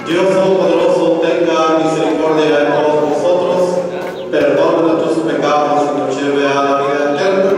Dios Todopoderoso tenga misericordia de todos nosotros, perdone nuestros pecados y nos lleve a la vida eterna.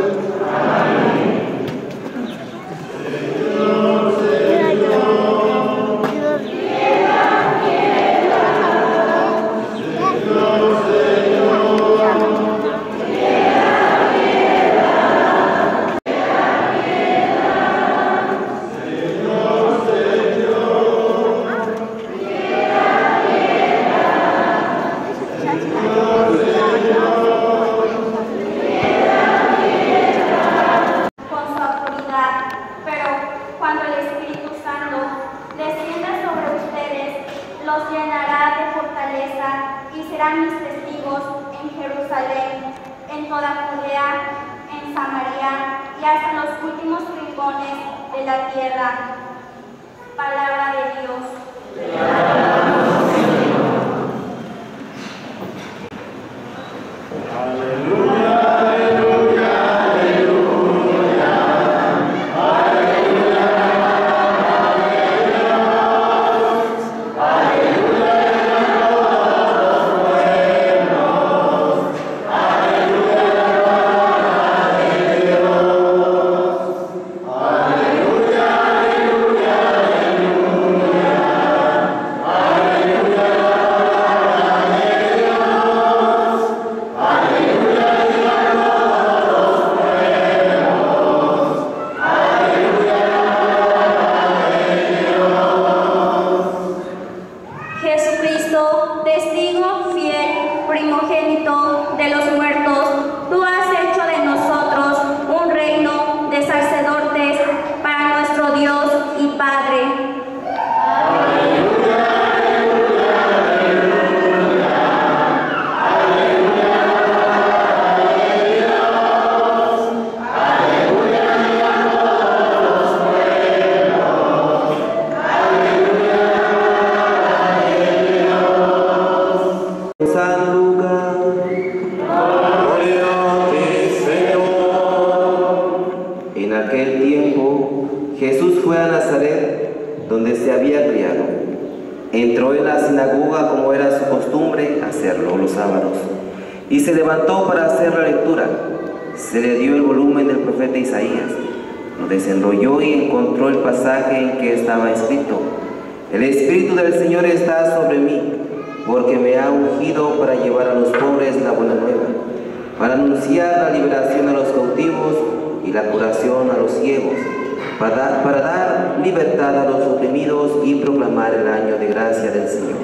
Y se levantó para hacer la lectura. Se le dio el volumen del profeta Isaías. Lo desenrolló y encontró el pasaje en que estaba escrito: El Espíritu del Señor está sobre mí, porque me ha ungido para llevar a los pobres la buena nueva, para anunciar la liberación a los cautivos y la curación a los ciegos, para dar libertad a los oprimidos y proclamar el año de gracia del Señor.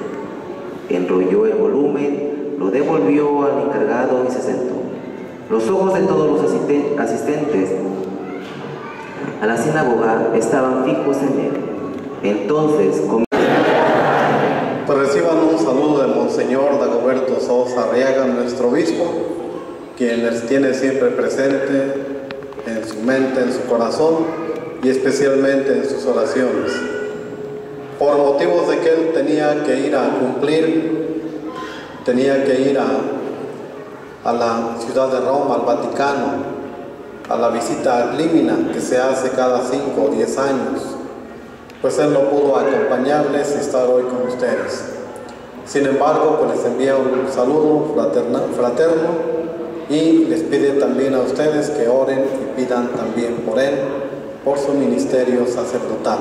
Enrolló el volumen, lo devolvió al encargado y se sentó. Los ojos de todos los asistentes a la sinagoga estaban fijos en él. Entonces Pues reciban un saludo de Monseñor Dagoberto Sosa Arriaga, nuestro obispo, quien les tiene siempre presente en su mente, en su corazón y especialmente en sus oraciones. Por motivos de que él tenía que ir a cumplir, tenía que ir a la ciudad de Roma, al Vaticano, a la visita límina que se hace cada 5 o 10 años, pues él no pudo acompañarles y estar hoy con ustedes. Sin embargo, pues les envía un saludo fraterno y les pide también a ustedes que oren y pidan también por él, por su ministerio sacerdotal.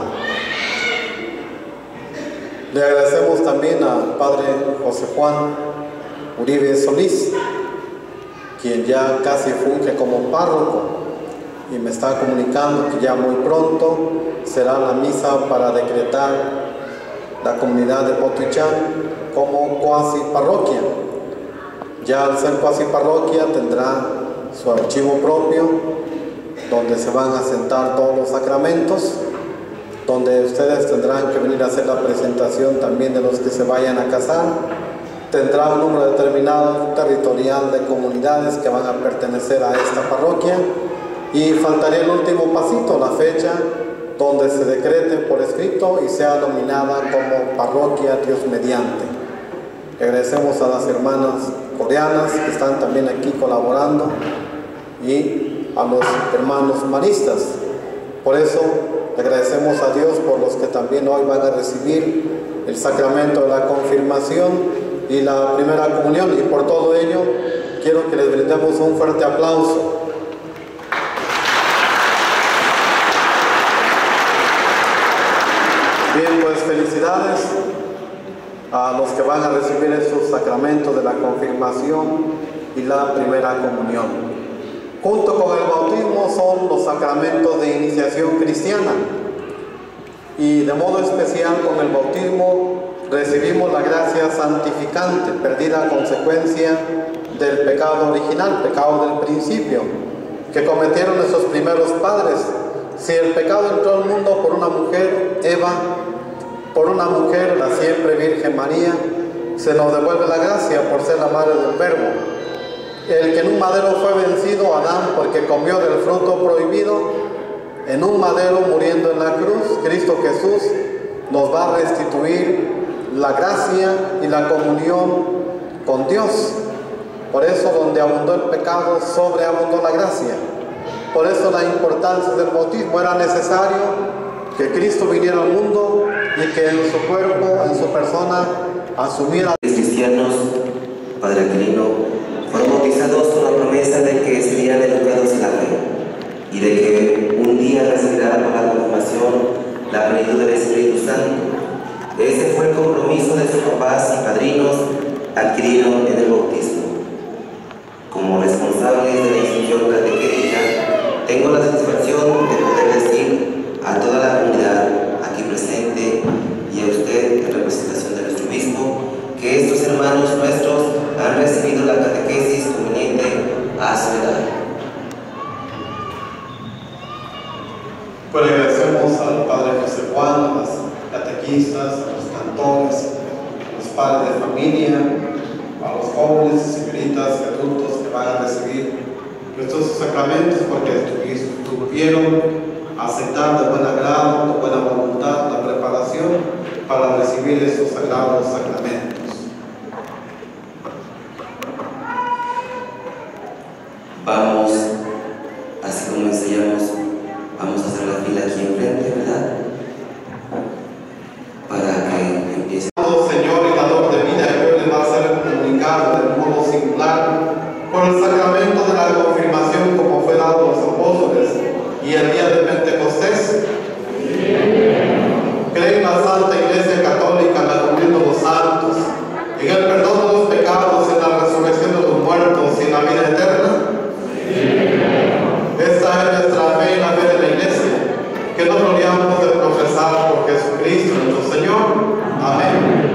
Le agradecemos también al Padre José Juan Uribe Solís, quien ya casi funge como párroco y me está comunicando que ya muy pronto será la misa para decretar la comunidad de Potoichán como cuasi parroquia. Ya al ser cuasi parroquia tendrá su archivo propio, donde se van a sentar todos los sacramentos, donde ustedes tendrán que venir a hacer la presentación también de los que se vayan a casar. Tendrá un número determinado territorial de comunidades que van a pertenecer a esta parroquia, y faltaría el último pasito, la fecha donde se decrete por escrito y sea nominada como parroquia Dios mediante. Agradecemos a las hermanas coreanas que están también aquí colaborando y a los hermanos maristas. Por eso agradecemos a Dios por los que también hoy van a recibir el sacramento de la confirmación y la primera comunión, y por todo ello quiero que les brindemos un fuerte aplauso. Bien, pues felicidades a los que van a recibir esos sacramentos de la confirmación y la primera comunión. Junto con el bautismo son los sacramentos de iniciación cristiana, y de modo especial con el bautismo recibimos la gracia santificante, perdida a consecuencia del pecado original, pecado del principio, que cometieron nuestros primeros padres. Si el pecado entró al mundo por una mujer, Eva, por una mujer, la siempre Virgen María, se nos devuelve la gracia por ser la madre del Verbo. El que en un madero fue vencido, Adán, porque comió del fruto prohibido, en un madero muriendo en la cruz, Cristo Jesús nos va a restituir la gracia y la comunión con Dios. Por eso, donde abundó el pecado, sobreabundó la gracia. Por eso la importancia del bautismo. Era necesario que Cristo viniera al mundo y que en su cuerpo, en su persona, asumiera. Los cristianos, Padre Aquilino, fueron bautizados con la promesa de que serían educados en la fe y de que un día recibirán por la confirmación la plenitud del Espíritu Santo. Ese fue el compromiso de sus papás y padrinos adquiridos en el bautismo. Como responsables de la institución catequética, tengo la satisfacción de poder decir a toda la comunidad aquí presente y a usted en representación de nuestro obispo que estos hermanos nuestros han recibido la catequesis conveniente a su edad. Pues agradecemos al Padre José Juan, a los catequistas, a los cantores, a los padres de familia, a los jóvenes, señoritas y adultos que van a recibir nuestros sacramentos, porque tuvieron aceptar de buen agrado, de buena voluntad la preparación para recibir esos sagrados sacramentos. Vamos, así como enseñamos, vamos a hacer la fila aquí enfrente, ¿verdad? Para que empiece. Señor y dador de vida, que hoy les va a ser comunicado de modo singular por el sacramento de la confirmación, como fue dado a los apóstoles y el día de Pentecostés. Cree en la Santa Iglesia Católica, en la comunión de los santos, en el perdón de los pecados, en la resurrección de los muertos y en la vida eterna. Esta es nuestra fe y la fe de la Iglesia, que nos gloriamos de profesar por Jesucristo nuestro Señor. Amén.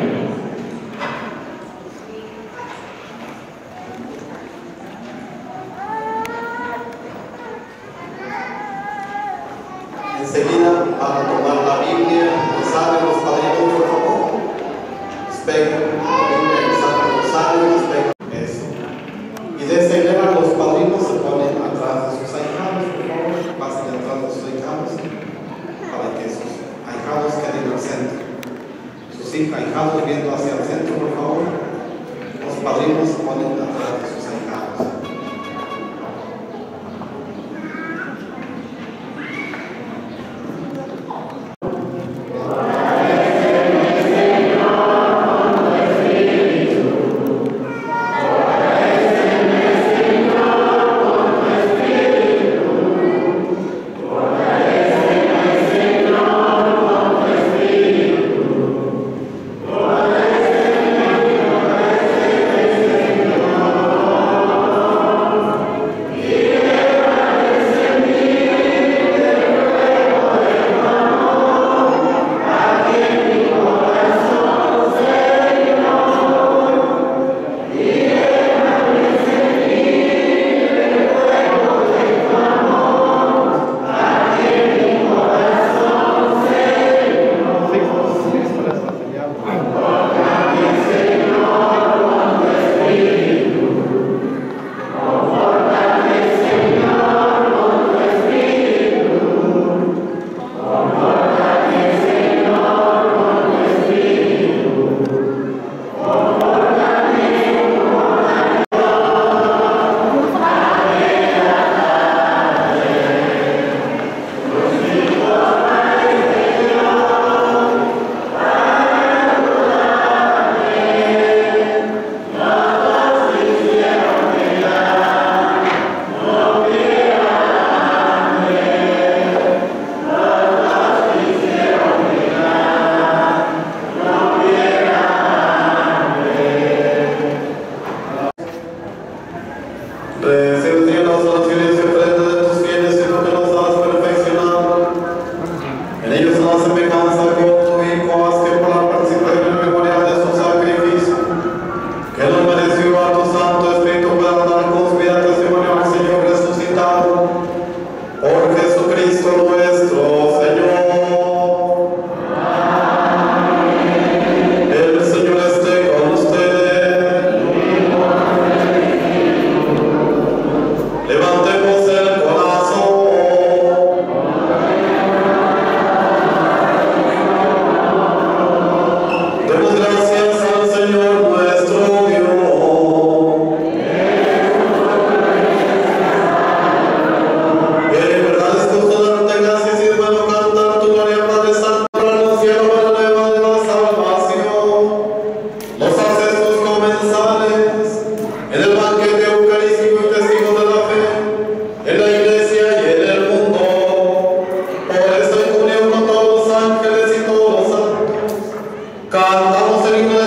Enseguida van a tomar la Biblia, rosario, los padrinos, por favor. Despegan la Biblia, el Santo Rosario, despegan eso. Y de esta manera los padrinos se ponen atrás de sus ahijados, por favor, pasen atrás de sus ahijados, para que sus ahijados queden al centro. Sus ahijados viendo hacia el centro, por favor. Los padrinos se ponen atrás de sus ahijados.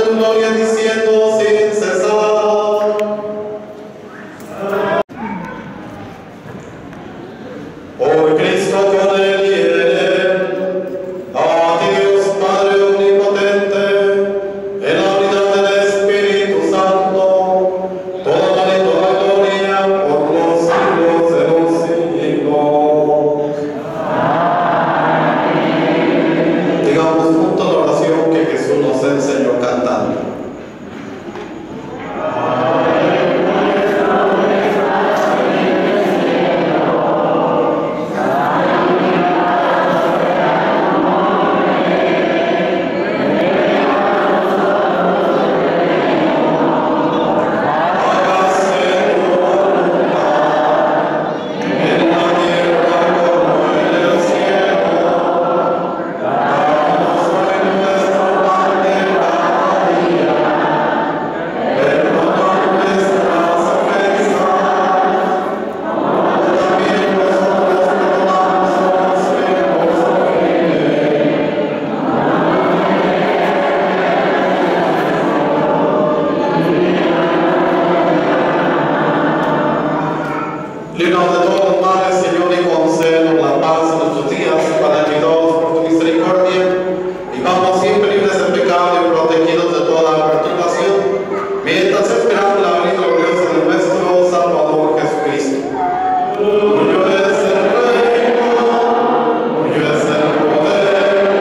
tu gloria diciendo sin cesar. Por Cristo con él y en él, a ti Dios Padre omnipotente, en la unidad del Espíritu Santo, toda honor y toda gloria por los siglos de los siglos. Digamos juntos la oración que Jesús nos enseñó cantando. Líbranos de todos los males, Señor, y concédenos la paz en nuestros días, para ayudados por tu misericordia, y vamos siempre libres de pecado y protegidos de toda perturbación, mientras esperamos la venida gloriosa de nuestro Salvador Jesucristo. Tuyo es el reino, tuyo es el poder.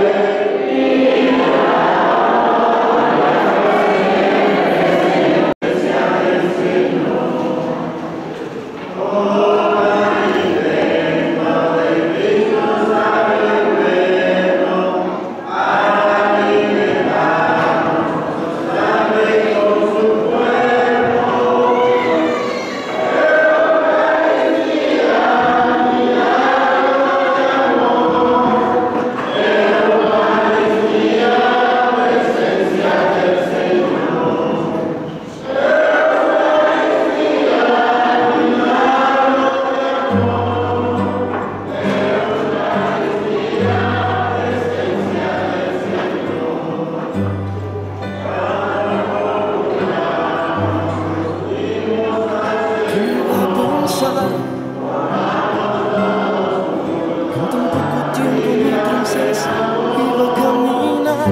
En tan poco tiempo mi princesa iba a caminar,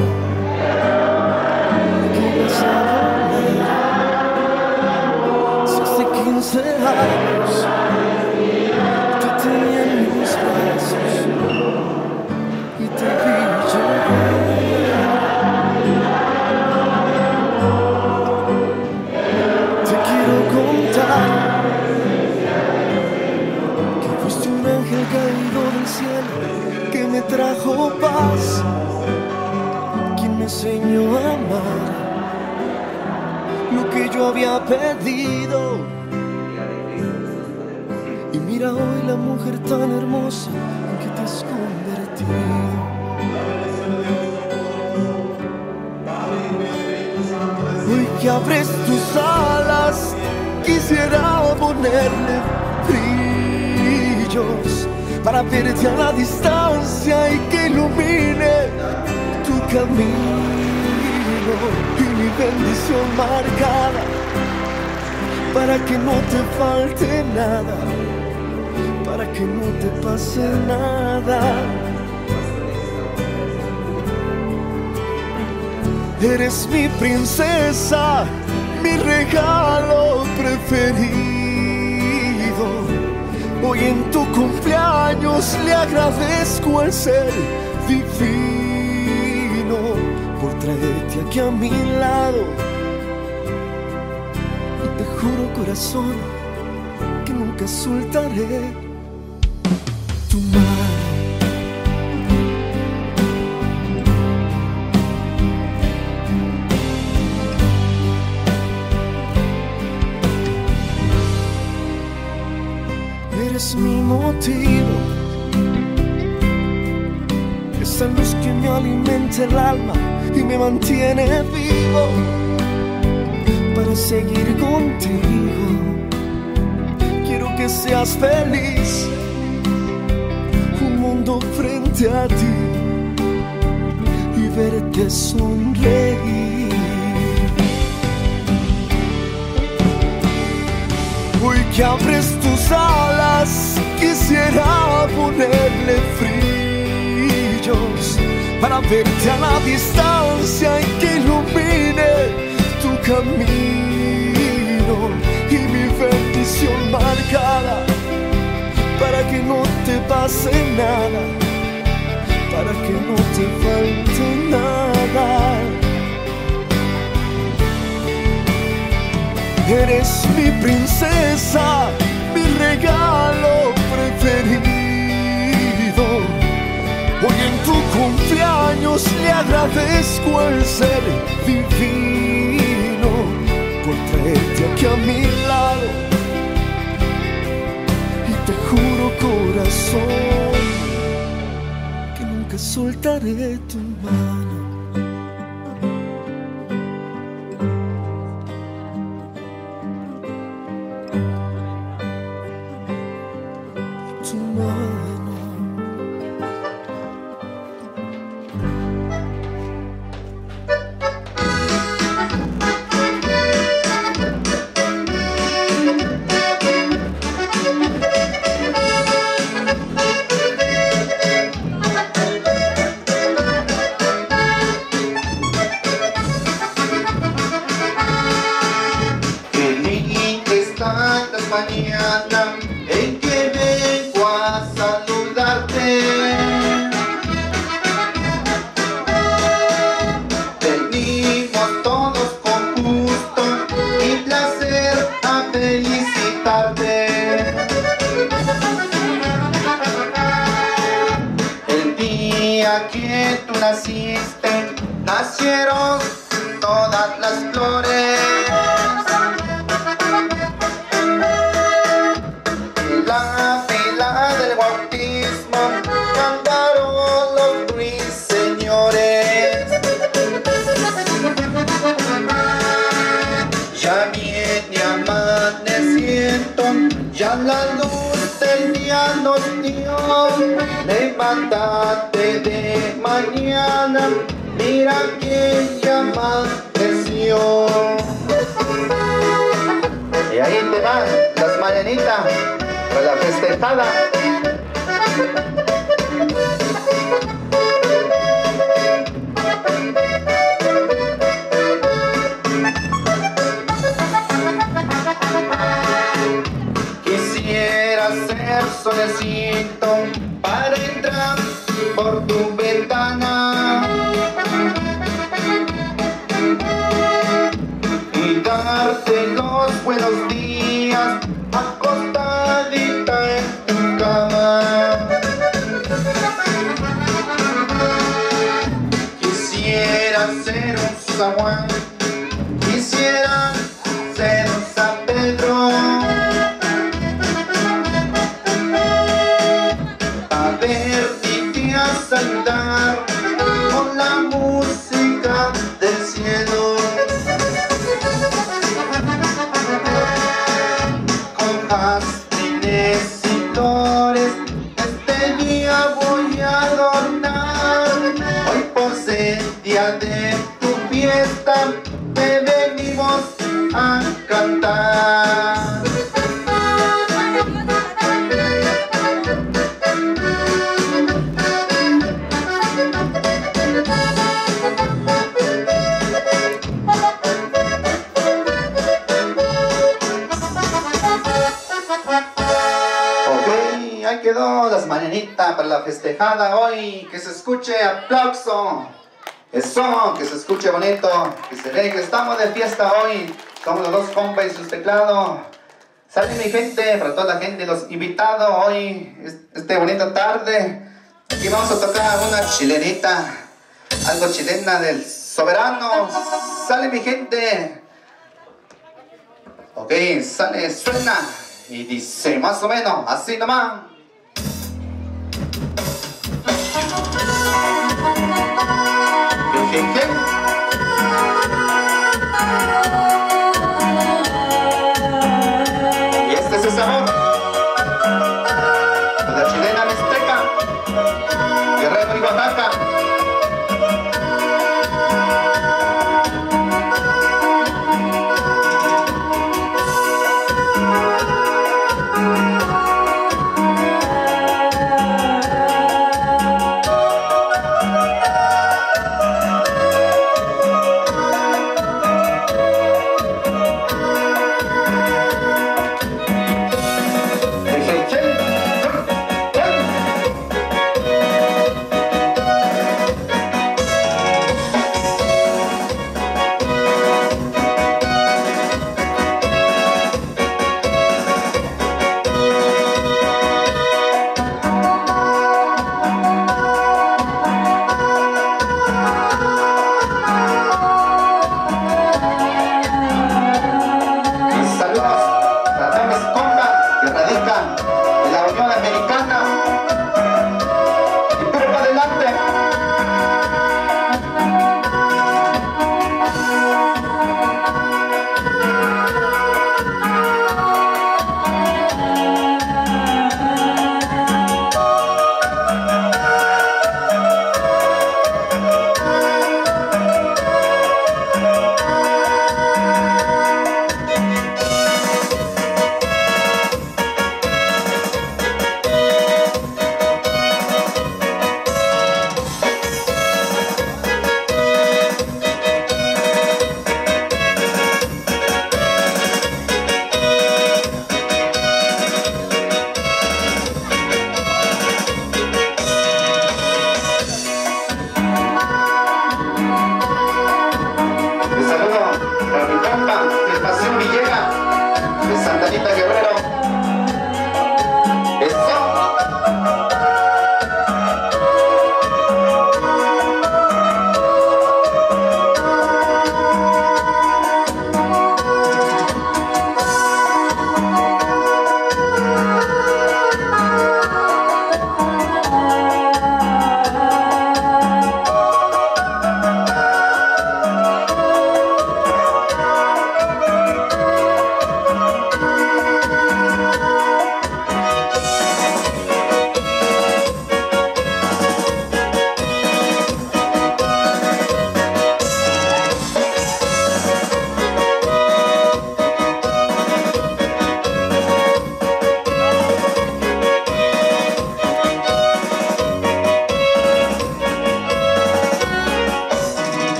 que ibas a volar. Si hace 15 años te tenía en mis brazos y te vi llorar, te quiero contar que fuiste un ángel caído del cielo que me trajo paz, quien me enseñó a amar lo que yo había pedido. Y mira hoy la mujer tan hermosa en que te has convertido. Hoy que abres tus alas, quisiera ponerle brillos para verte a la distancia y que ilumine tu camino y mi bendición marcada para que no te falte nada, para que no te pase nada. Eres mi princesa, mi regalo preferido. Hoy en tu cumpleaños le agradezco al ser divino por traerte aquí a mi lado. Y te juro, corazón, que nunca soltaré tu mano. Eres mi motivo, esa luz que me alimenta el alma y me mantiene vivo para seguir contigo. Quiero que seas feliz, un mundo frente a ti y verte sonreír. que abres tus alas, quisiera ponerle brillos para verte a la distancia y que ilumine tu camino y mi bendición marcada, para que no te pase nada, para que no te falte nada. Eres mi princesa, mi regalo preferido. Hoy en tu cumpleaños le agradezco el ser divino por traerte aquí a mi lado. Y te juro, corazón, que nunca soltaré tu mano. Tu mano. Mañana en que vengo a saludarte, venimos todos con gusto y placer a felicitarte. El día que tú naciste, nacieron todas las flores. Ya la luz del día nos dio, levántate de mañana, mira que ya amaneció. Y ahí te van las mañanitas para la festejada. Quisiera ser solecito para entrar por tu ventana y darte los buenos días acostadita en tu cama. Quisiera ser un zaguán, quisiera ser un San Pedro, saludar con la música del cielo, con jazmines y flores. Este día voy a adornar, hoy por ser día de tu fiesta te venimos a cantar. Ahí quedó las mañanitas para la festejada hoy. Que se escuche aplauso. Eso, que se escuche bonito. Que se ve que estamos de fiesta hoy. Somos los dos compas y sus teclados. Sale mi gente, para toda la gente, los invitados hoy, esta bonita tarde. Aquí vamos a tocar una chilenita, algo chilena del soberano. Sale mi gente. Ok, sale, suena y dice más o menos así nomás. Y este es el sabor de la chilena mixteca, Guerrero y Oaxaca.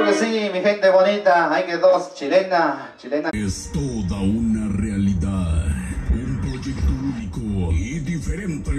que sí, mi gente bonita. Hay que dos, chilena. Es toda una realidad. Un proyecto único y diferente.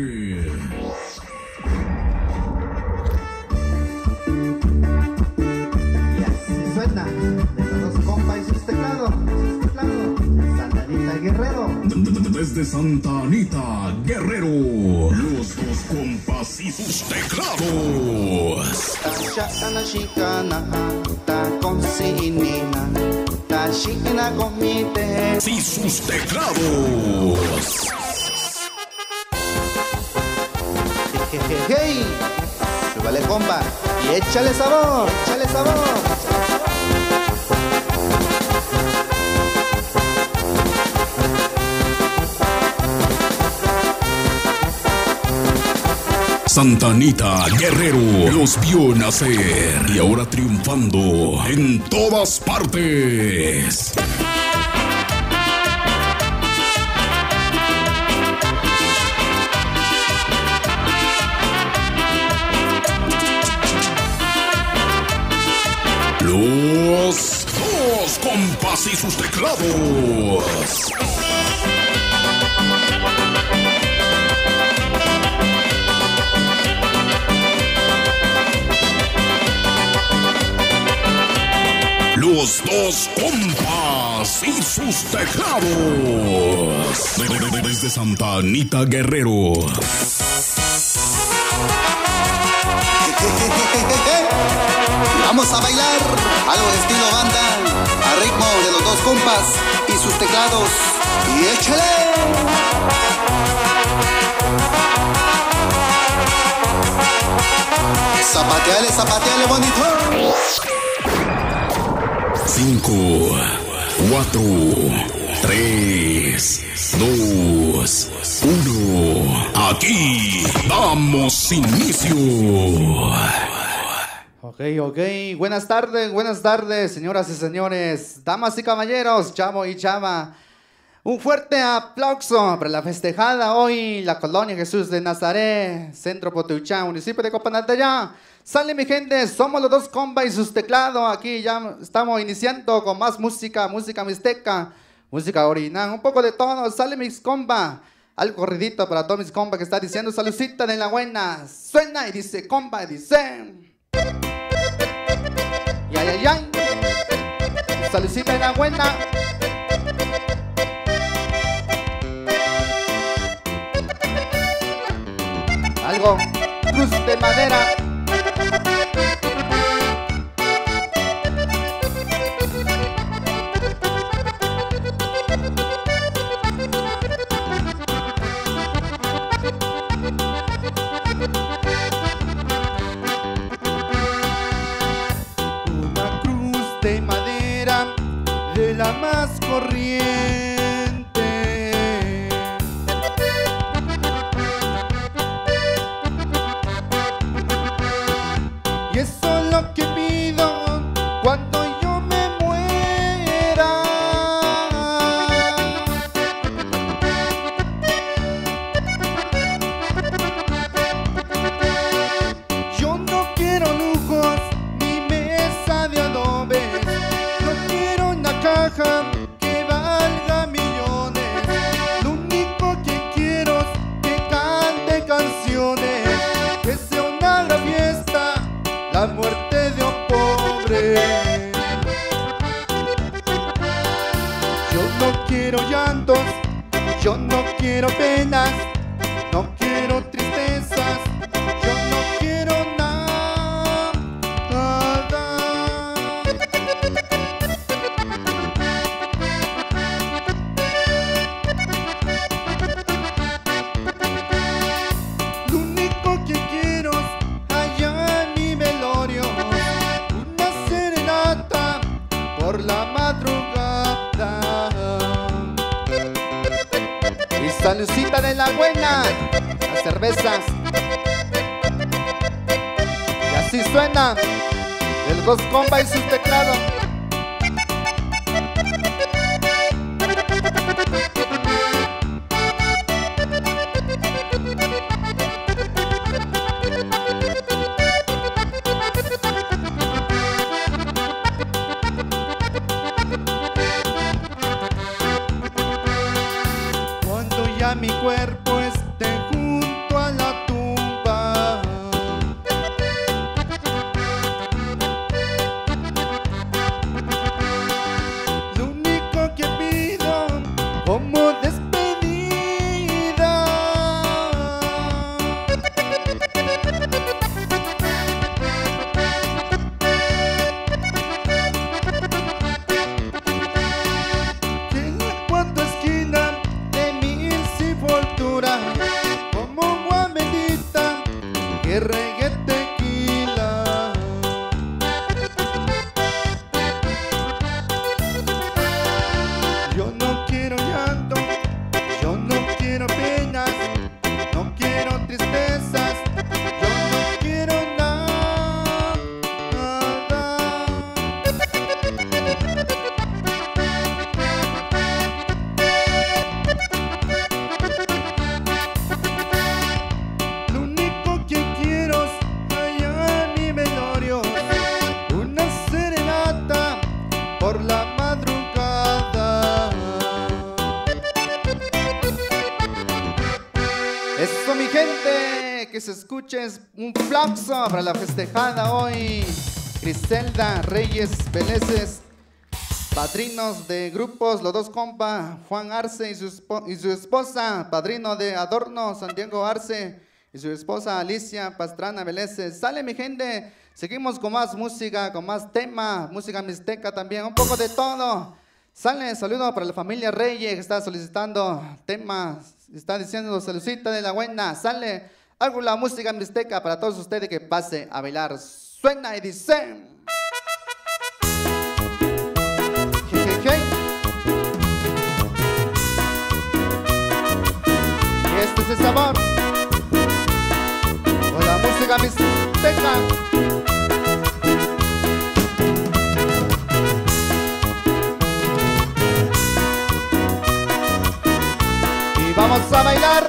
Y así suena. De los dos compas y sus teclados. Santa Anita Guerrero. Desde Santa Anita Guerrero. Los dos compas y sus teclados. Tashana shikana, ta consinina, tashina comite. Y sus teclados. Hey, súbale compa y échale sabor, échale sabor. Santa Anita Guerrero los vio nacer y ahora triunfando en todas partes. Los dos compas y sus teclados. Los dos compas y sus teclados. Desde Santa Anita Guerrero. Vamos a bailar algo de estilo banda, a ritmo de los dos compas y sus teclados. Y échale. Zapateale, zapateale bonito. 5, 4, 3, 2, 1. Aquí damos inicio. Ok. Buenas tardes, señoras y señores, damas y caballeros, chavo y chava. Un fuerte aplauso para la festejada hoy, la Colonia Jesús de Nazaret, Centro Potuchá, municipio de Copanantayá. Sale mi gente, somos los dos compas y sus teclados. Aquí ya estamos iniciando con más música mixteca, música original, un poco de todo. Sale mis compas, al corridito para todos mis compas que están diciendo saludcita de la buena. Suena y dice compa, y dice. Ay. Saludcita de la buena. Algo, cruz de madera. Una cruz de madera de la más corriente. Y eso es lo que pido cuando yo me muera. Yo no quiero lujos ni mesa de adobe. No quiero una caja que valga millones. Lo único que quiero es que cante canciones, que sea una gran fiesta, la muerte de un pobre. Yo no quiero llantos, yo no quiero penas, no quiero tristezas, yo no quiero nada. Lo único que quiero es allá en mi velorio una serenata por la madrugada. Y saludcita de la buena, las cervezas. Y así suena de los dos compas y sus teclados. se escuche. Un aplauso para la festejada hoy. Griselda Reyes Veleces, padrinos de grupos, los dos compas, Juan Arce y su esposa, padrino de Adorno, Santiago Arce y su esposa Alicia Pastrana Veleces. Sale mi gente, seguimos con más música, con más tema, música mixteca también, un poco de todo. Sale, saludo para la familia Reyes que está solicitando temas, está diciendo saludcita de la buena. Sale algo la música mixteca para todos ustedes que pase a bailar. Suena y dice. Y este es el sabor con la música mixteca. Y vamos a bailar.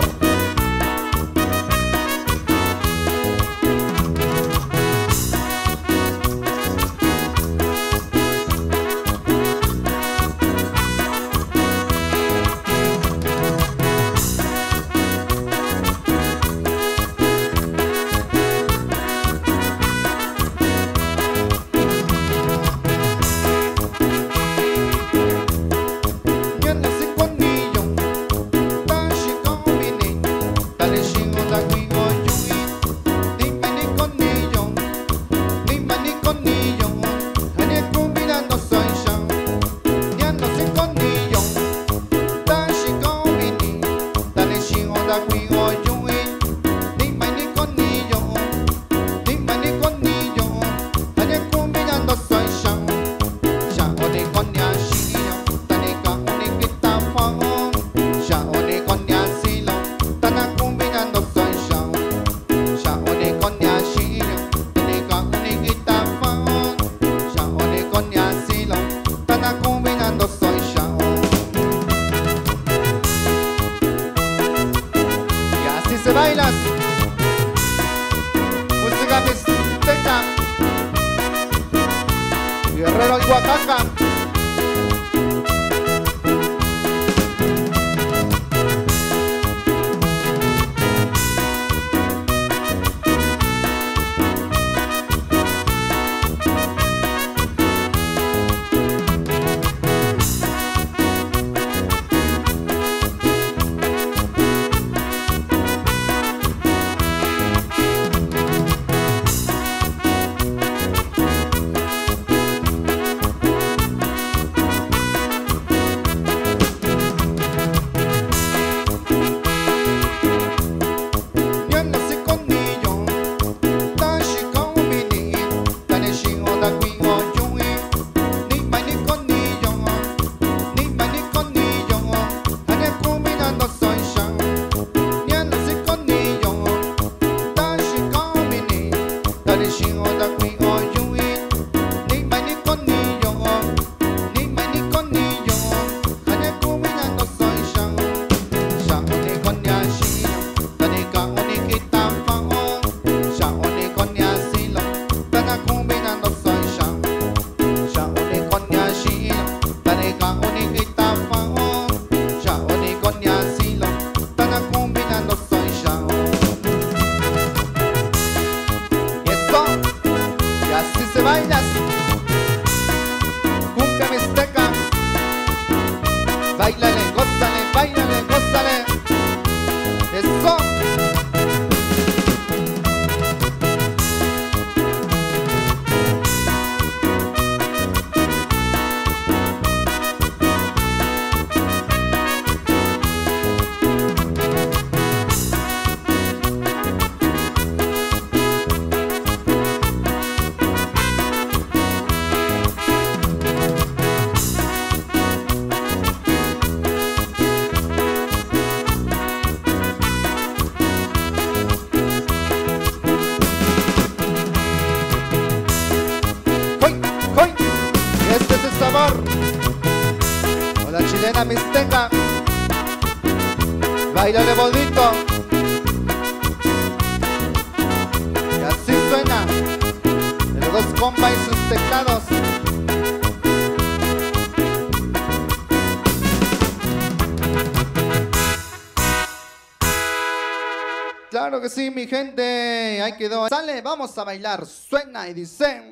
Bailas música mixteca, Guerrero y Oaxaca. Bailas, cumbia mixteca, báilale, gózale, báilale, gózale, eso. Este es el sabor con la chilena mixteca. Báilale bonito. Y así suena de los dos compas y sus teclados. Claro que que sí, mi gente. Ahí quedó. Sale, vamos a bailar. Suena y dice.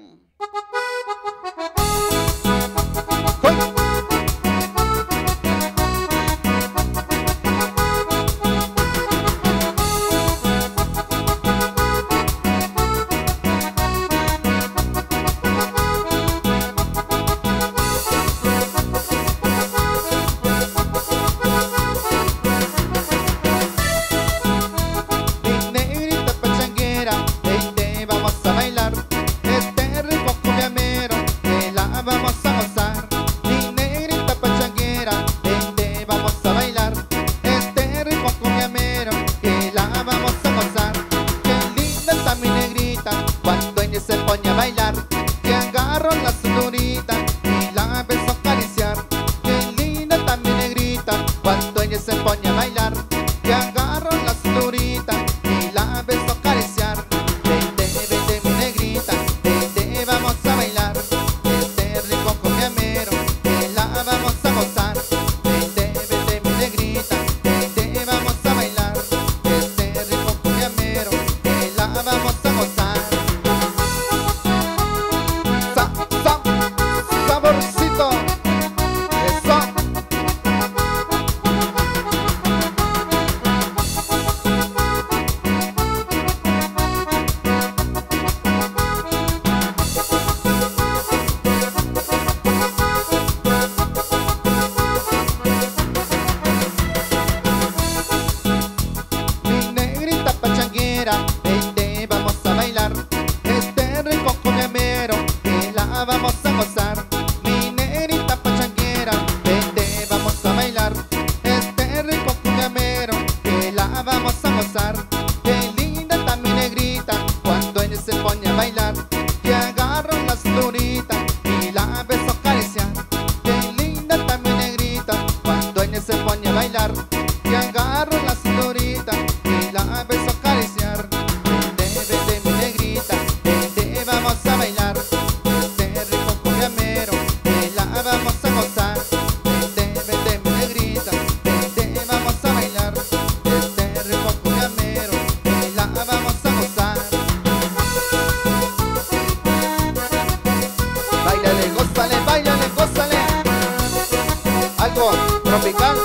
Tropical,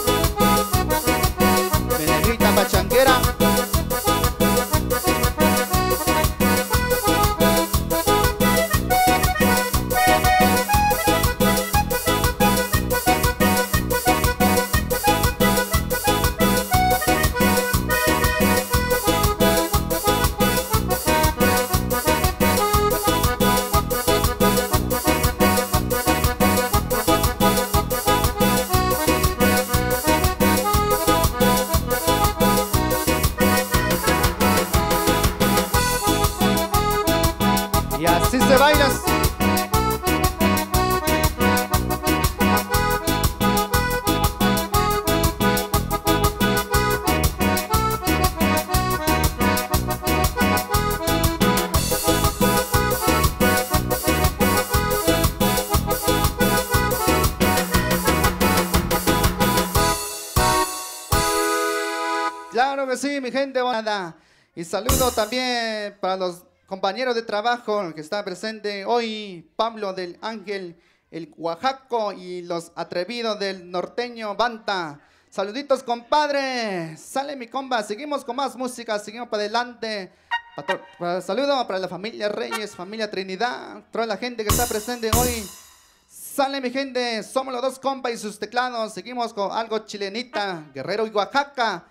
mi negrita pachanguera. Y así se baila. Claro que sí, mi gente bonita. Y saludo también para los compañeros de trabajo que está presente hoy, Pablo del Ángel, el Oaxaco y los atrevidos del norteño Banta. Saluditos, compadre. Sale mi comba, seguimos con más música, seguimos para adelante. Saludo para la familia Reyes, familia Trinidad, toda la gente que está presente hoy. Sale mi gente, somos los dos compas y sus teclados. Seguimos con algo chilenita, Guerrero y Oaxaca.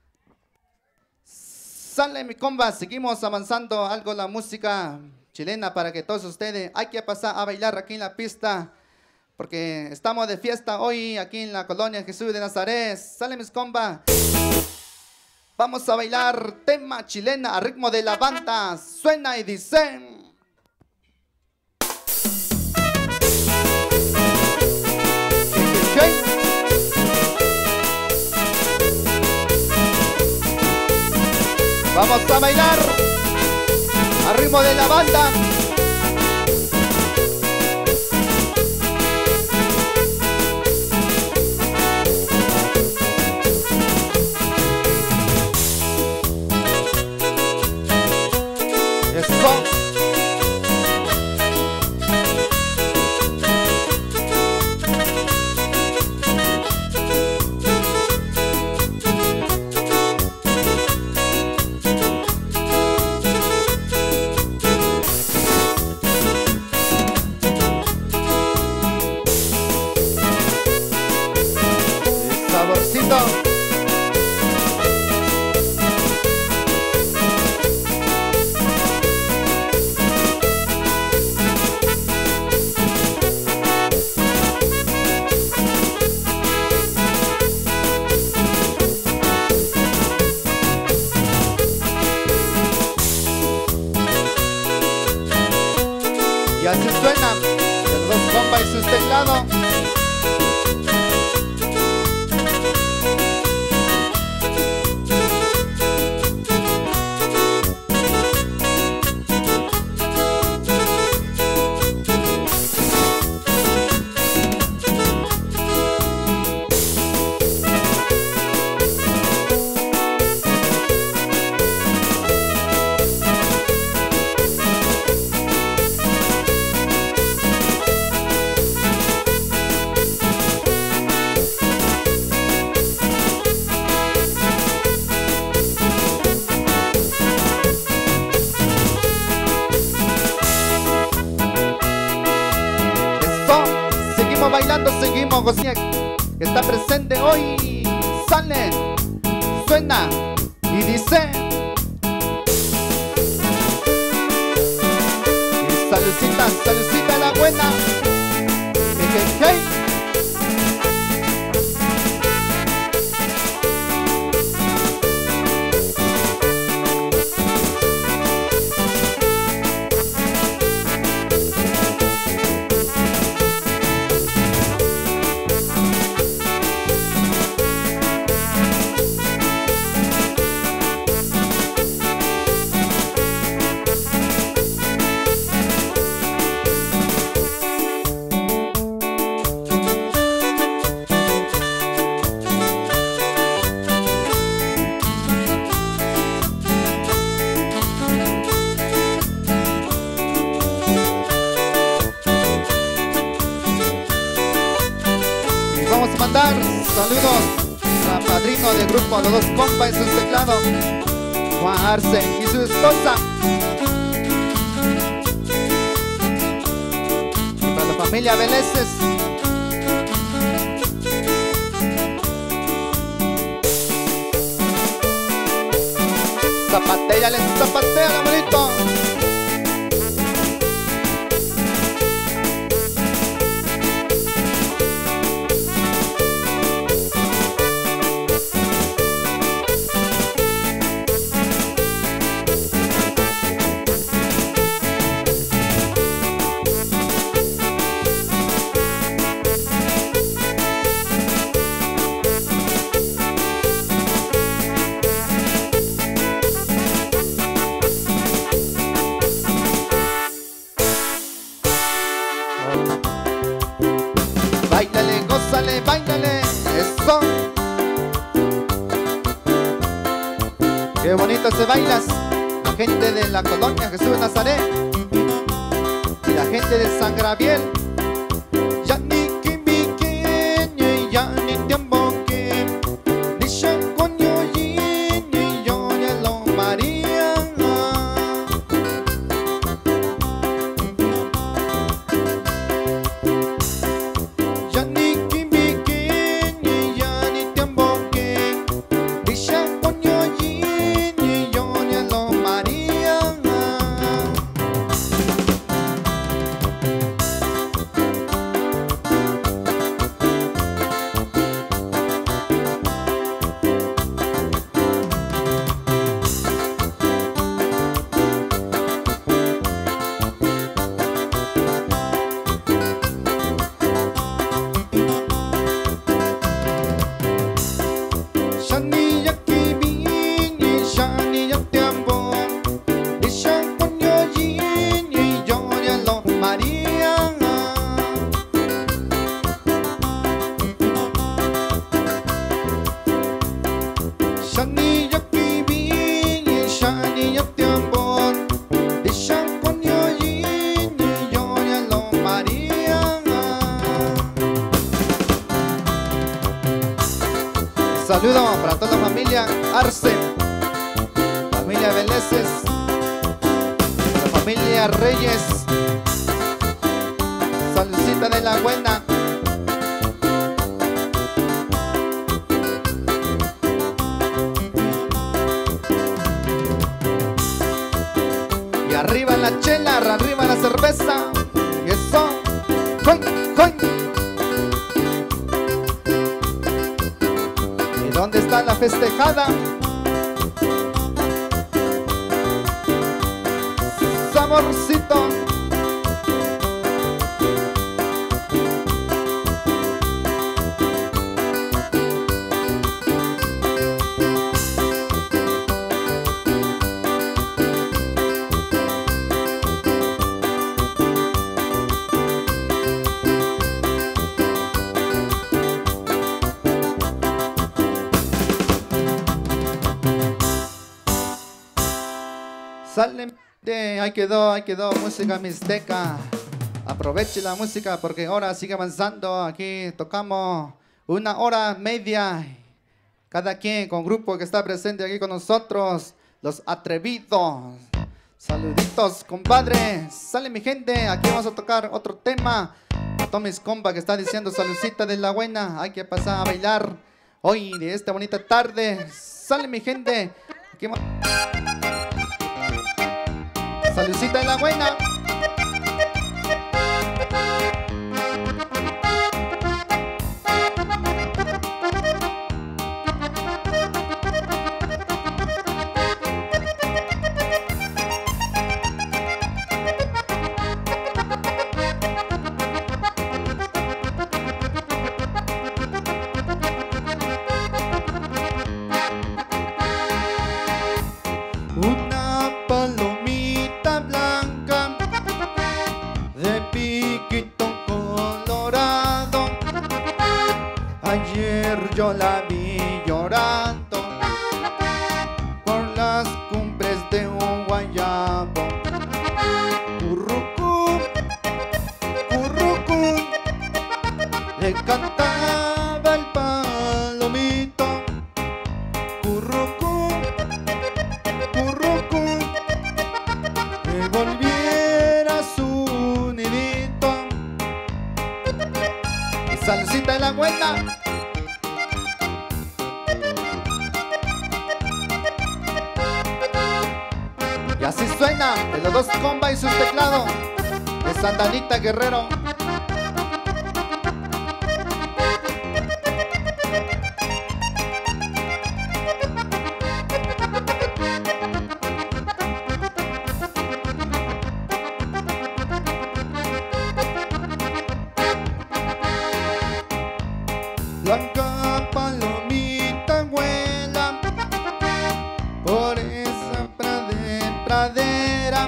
Sale mi comba, seguimos avanzando algo la música chilena para que todos ustedes hay que pasar a bailar aquí en la pista porque estamos de fiesta hoy aquí en la colonia Jesús de Nazaret. Sale mis comba, vamos a bailar tema chilena a ritmo de la banda. Suena y dice. Vamos a bailar al ritmo de la banda. bonito. Y así suena los dos compas y sus teclados. Bailando, seguimos gozando, que está presente hoy. Sale, suena y dice. Y saludcita, saludcita la buena. Hey, hey, hey. Vamos a mandar saludos al padrino del grupo, los dos compas y sus teclados, Juan Arce y su esposa. Y para la familia Veleces. Zapateale, zapateale, bonito. Báilale, gózale, báilale, eso. Qué bonito se bailas. La gente de la colonia Jesús de Nazaret y la gente de San Gabriel. Ya ni que mi que ya ni tiempo que ni se coño y yo ya lo María. Saludos para toda la familia Arce, familia Veleces, la familia Reyes, saludcita de la buena. la chela, arriba la cerveza. Y eso, coin, coin. ¿Y dónde está la festejada? Saborcito. Sale, ahí quedó música mixteca. Aproveche la música porque ahora sigue avanzando. Aquí tocamos 1 hora y media. Cada quien con grupo que está presente aquí con nosotros. Los atrevidos. Saluditos, compadre. Sale mi gente, aquí vamos a tocar otro tema. A todos mis compas que están diciendo saludcita de la buena. Hay que pasar a bailar hoy de esta bonita tarde. Sale mi gente. Aquí saludcita de la buena. Una palomita blanca de piquito colorado. Ayer yo la vi llorando por las cumbres de un guayabo. Currucú, currucú, le cantaba el palomito. Currucú, currucú, que volviera a su nidito. Y saludcita de la buena. Y así suena de los dos compas y sus teclados de Santanita Guerrero. Blanca palomita vuela por esa pradera.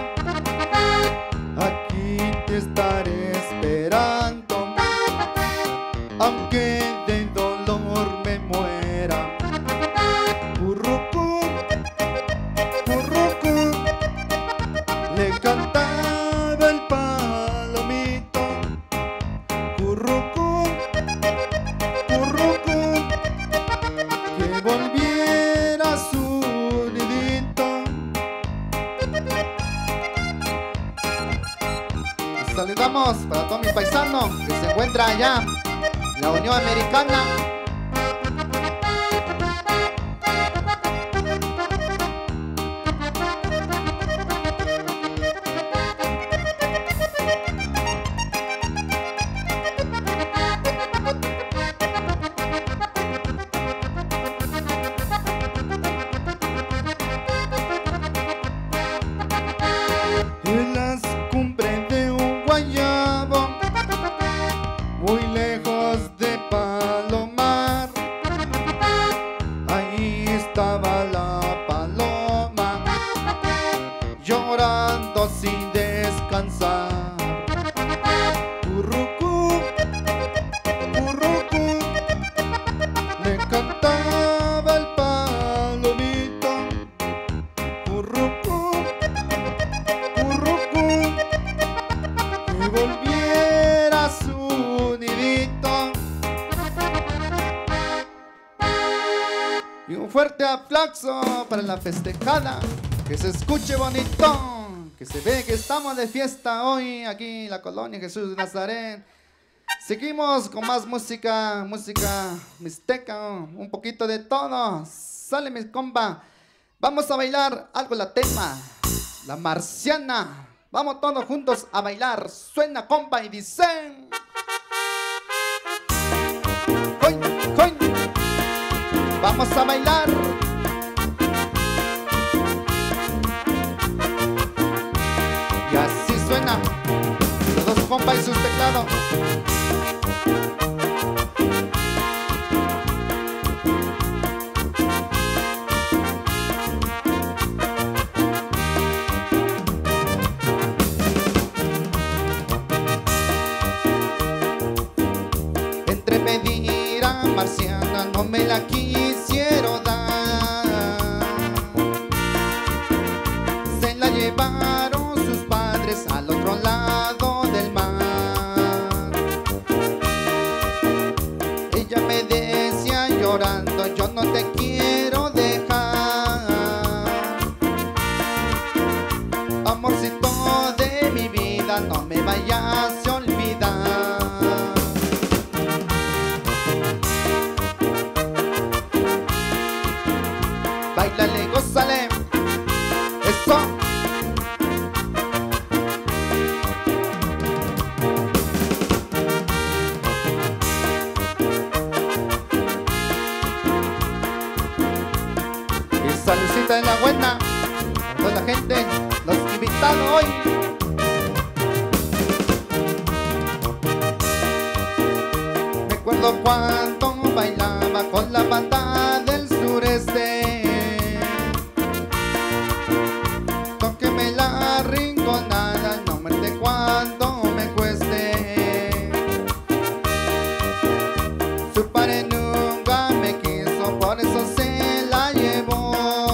Aquí te estaré esperando, aunque de dolor me muera. Currucú, currucú, le cantaba el palomito. Currucú, currucú, que volviera a su nidito. Y saludamos para todo mi paisano que se encuentra allá en la Unión Americana. En las cumbres de un guayabo, muy lejos de Palomar, ahí estaba la paloma, llorando sin descansar. Currucú, currucú, le cantaba el palomito. Currucú, currucú, que volviera a su nidito. Y un fuerte aplauso para la festejada, que se escuche bonito, que se ve que estamos de fiesta hoy aquí en la colonia Jesús de Nazaret. Seguimos con más música, música mixteca, un poquito de todo. Sale mis compa, vamos a bailar algo la tema, la marciana. Vamos todos juntos a bailar. Suena, compa, y dicen. ¡Coin, coin! Vamos a bailar. Y así suena. Los dos compas y sus teclados. Entre pedir a Marciana no me la quisieron dar. Se la llevaron sus padres al otro lado del mar. Ella me decía llorando, yo no te quiero dejar. Amorcito de mi vida, no me vayas a olvidar. Báilale, gózale, eso. Y saludcita de la buena, toda la gente, los invitados hoy. Me acuerdo cuando bailaba con la banda del sureste. Tóqueme la rinconada, no me de cuánto me cueste. Su padre nunca me quiso, por eso se la llevó.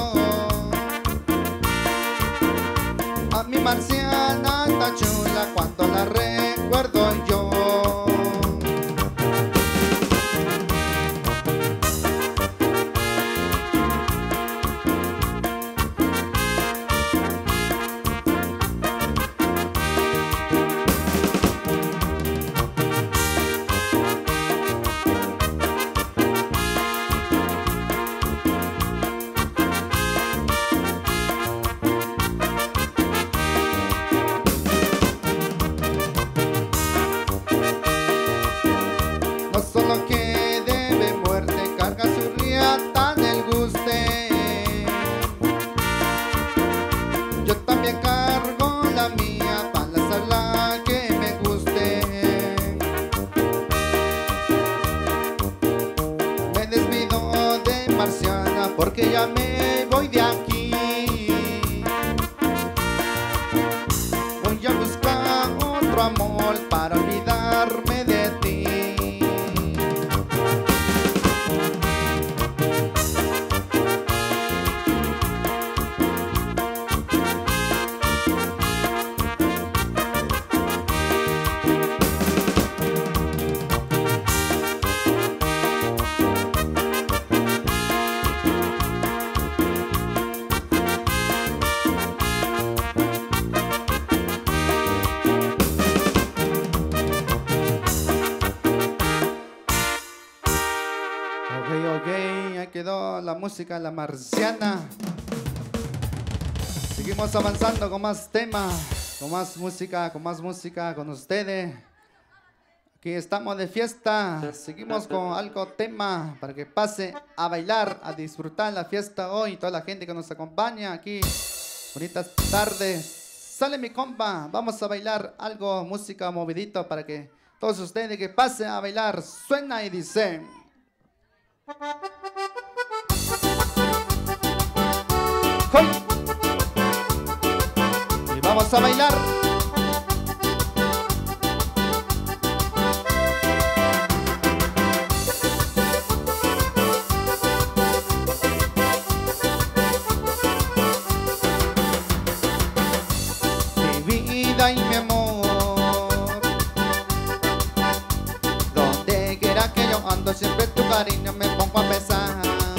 A mi Marciana tan chula, cuando la recuerdo yo. No solo que debe muerte, carga su riata del guste. Yo también cargo la mía para hacerla que me guste. Me despido de Marciana porque ya me voy de aquí. Voy a buscar otro amor para olvidarme de ti. Ok, ahí quedó la música, la marciana. Seguimos avanzando con más temas, con más música con ustedes. Aquí estamos de fiesta, seguimos con algo tema para que pase a bailar, a disfrutar la fiesta hoy. Toda la gente que nos acompaña aquí, bonitas tardes. Sale mi compa, vamos a bailar algo, música movidito para que todos ustedes que pasen a bailar. Suena y dice. ¡Hoy! Y vamos a bailar. Mi vida y mi amor, donde quiera que yo ando, siempre tu cariño me pongo a pensar.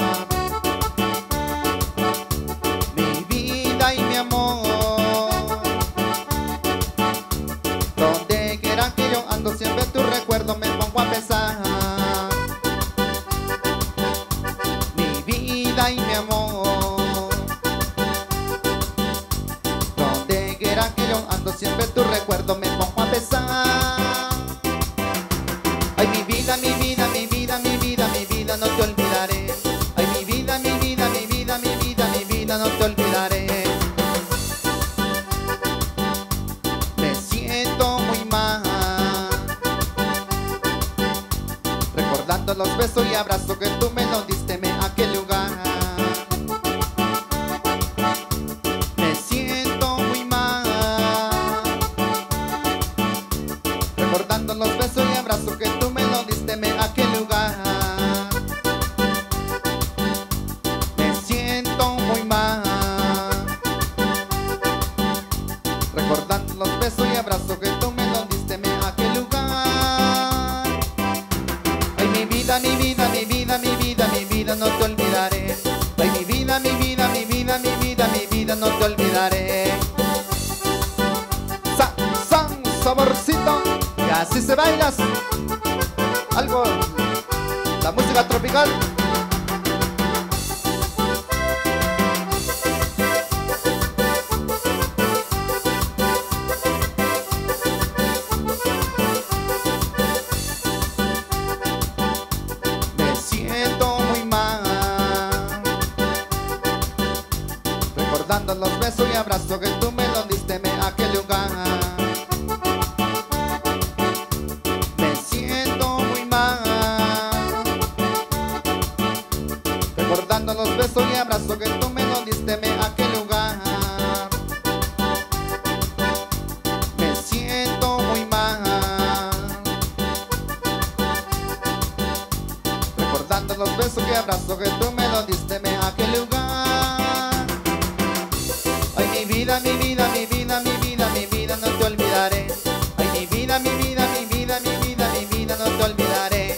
Mi vida y mi amor, donde quiera que yo ando, siempre tu recuerdo me pongo a pensar. Mi vida y mi amor, donde quiera que yo ando, Recordando los besos y abrazos que tú me los diste en aquel lugar. Me siento muy mal. Recordando los besos y abrazos que tú me los diste en aquel lugar. Me siento muy mal. Recordando los besos y abrazos que tú me los diste en aquel lugar. Ay, mi vida, mi vida, mi vida, mi vida, mi vida, no te olvidaré. Ay, mi vida, mi vida, mi vida, mi vida, mi vida, no te olvidaré. Saborcito, y así se bailas. Algo, la música tropical. Me siento muy mal. Recordando los besos y abrazos que tú me los diste en aquel lugar. Me siento muy mal. Recordando los besos y abrazos que tú me los diste en aquel lugar. Me siento muy mal. Recordando los besos y abrazos que tú me los diste en aquel lugar. Ay, mi vida, mi vida, mi vida, mi vida, mi vida, no te olvidaré. Ay, mi vida, mi vida, mi vida, mi vida, mi vida, no te olvidaré.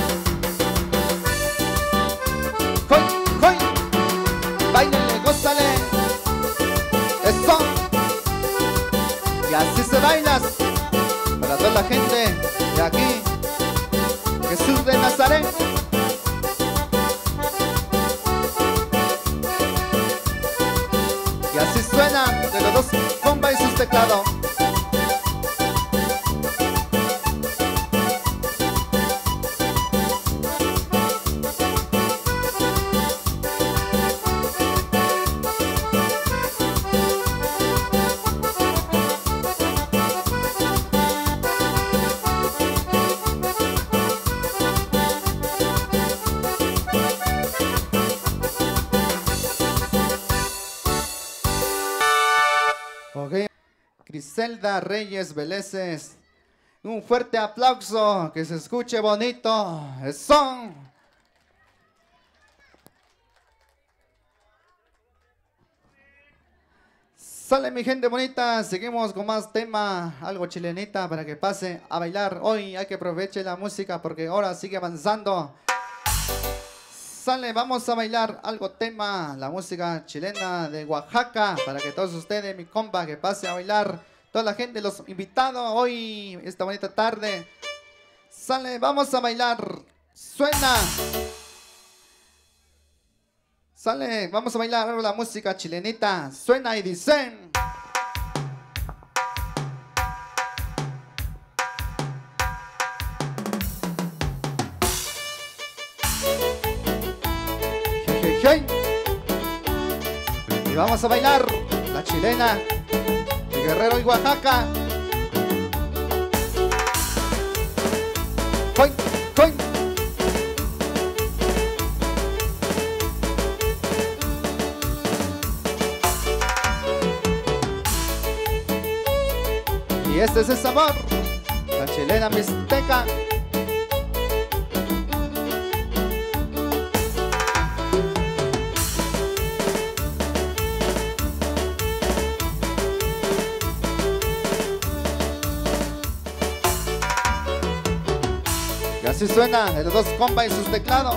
¡Coy, coy! ¡Báilale, gózale! ¡Eso! Y así se bailas. Para toda la gente de aquí, Jesús de Nazaret. Y así suena de los dos bombas y sus teclados. Ok. Griselda Reyes Veleses. Un fuerte aplauso, que se escuche bonito. ¡Eso! Sale mi gente bonita, seguimos con más tema, algo chilenita para que pase a bailar. Hoy hay que aproveche la música porque ahora sigue avanzando. Sale, vamos a bailar algo tema, la música chilena de Oaxaca, para que todos ustedes, mi compa, que pase a bailar. Toda la gente, los invitados hoy, esta bonita tarde. Sale, vamos a bailar. Suena. Sale, vamos a bailar la música chilenita. Suena y dicen. Hey, hey, hey. Y vamos a bailar la chilena de Guerrero y Oaxaca. Coin, coin. Y este es el sabor, la chilena mixteca. Y así suena de los dos compas y sus teclados.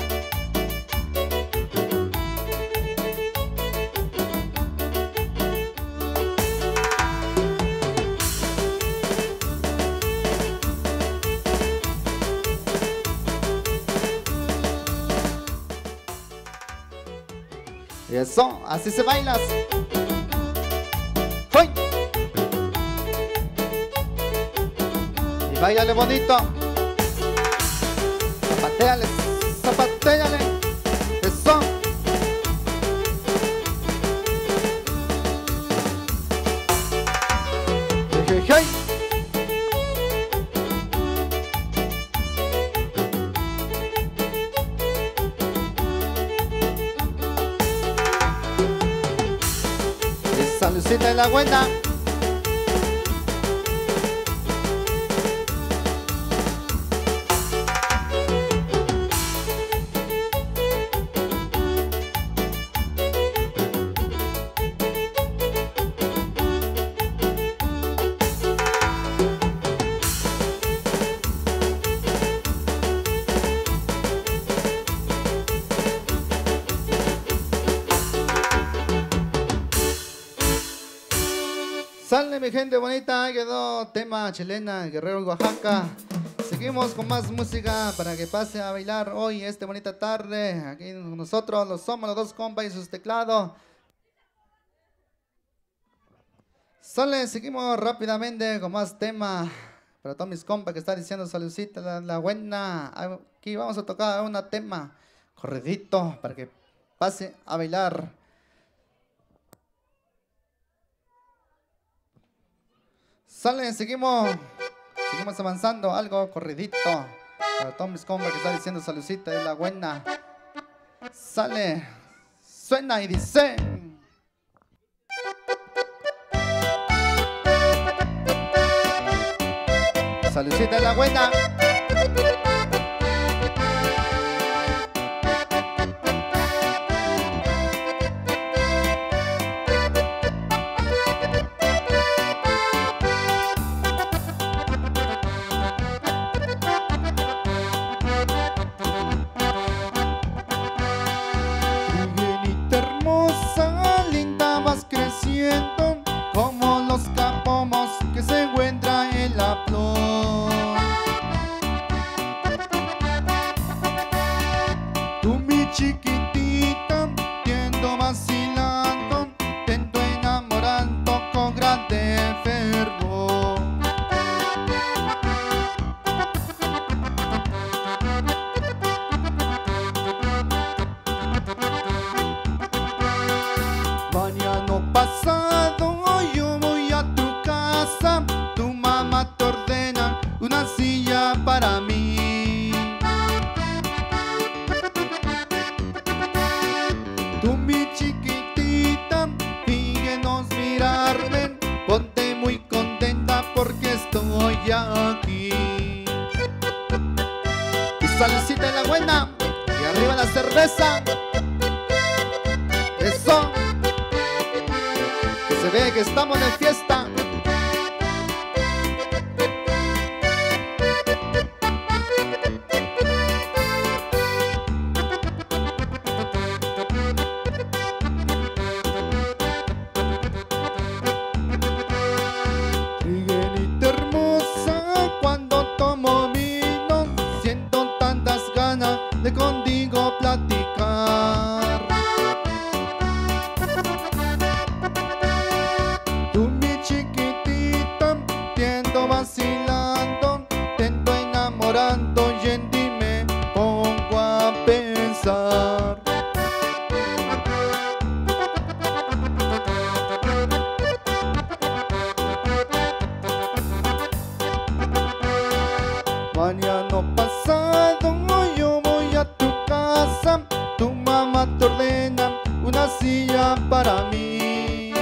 Y eso, así se bailas. ¡Hoy! Y báilale bonito. Zapatéale, zapatéale. Eso. Hey, hey, hey. Salucita de la buena. Sale mi gente bonita, ahí quedó tema chilena, Guerrero Oaxaca. Seguimos con más música para que pase a bailar hoy, esta bonita tarde. Aquí nosotros somos los dos compas y sus teclados. Sale, seguimos rápidamente con más tema para todos mis compas que están diciendo saludcita, la buena. Aquí vamos a tocar un tema corridito para que pase a bailar. Sale, seguimos avanzando, algo corridito para todos mis compas que están diciendo saludcita de la buena. Sale, suena y dice. Saludcita de la buena. Como los capomos que se encuentran en la flor. Tú mi chiquitita, tiendo vacilando, tiendo enamorando con grande fervor. Mañana pasado yo voy a tu casa, tu mamá te ordena una silla para mí. Tú mi chiquitita, fíjenos mirarme, ponte muy contenta porque estoy aquí. Y saludcita de la buena, y arriba la cerveza. Eso. Se ve que estamos de fiesta. Triguerita hermosa, cuando tomo vino, siento tantas ganas de contigo platicar. Tú mi chiquitita, tiendo vacilando, tiendo enamorando y en ti me pongo a pensar. Mañana pasado yo voy a tu casa, tu mamá te ordena una silla para mí.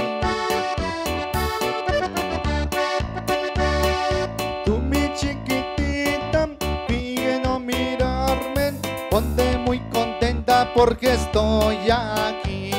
Tú mi chiquitita, fíjate no mirarme, ponte muy contenta porque estoy aquí.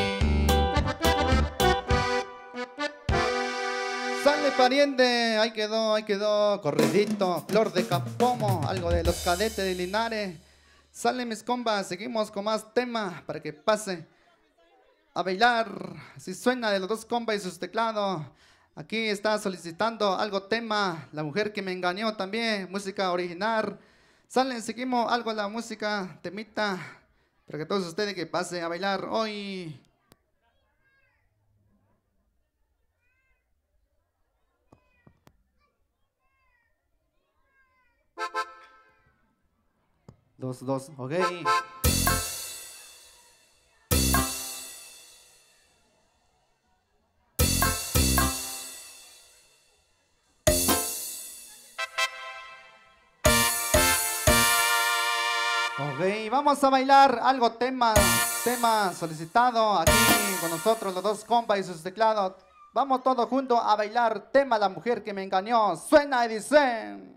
Sale pariente, ahí quedó, corridito, Flor de Capomo, algo de los Cadetes de Linares. Sale mis compas, seguimos con más tema para que pase a bailar. Así suena de los dos compas y sus teclados. Aquí está solicitando algo tema, La Mujer que me engañó también, música original. Salen, seguimos algo de la música, temita, para que todos ustedes que pasen a bailar hoy. Dos, ok. Ok, vamos a bailar algo tema solicitado aquí con nosotros los dos compas y sus teclados. Vamos todos juntos a bailar tema La mujer que me engañó. Suena y dice...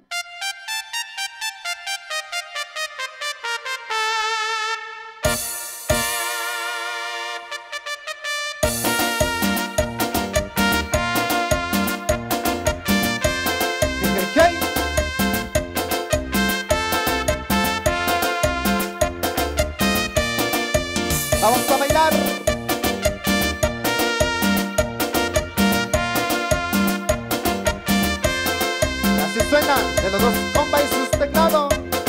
Vamos a bailar. Así suena de los dos compas y sus teclados.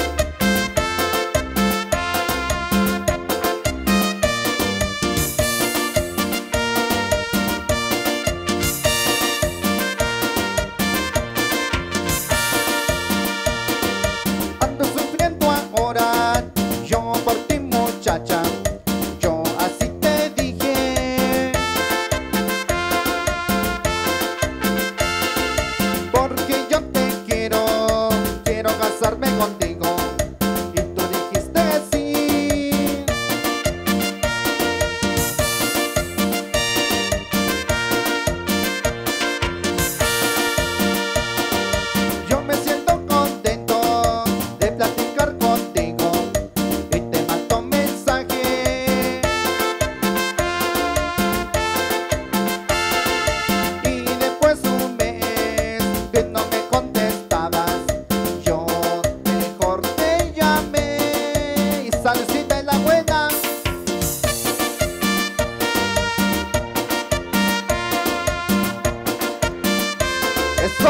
Ando sufriendo ahora, yo por ti, muchacha. Casarme contigo y tú dijiste sí. Yo me siento contento de platicar contigo y te mando un mensaje. Y después un mes que no me contestabas, saludcita en la buena. Eso.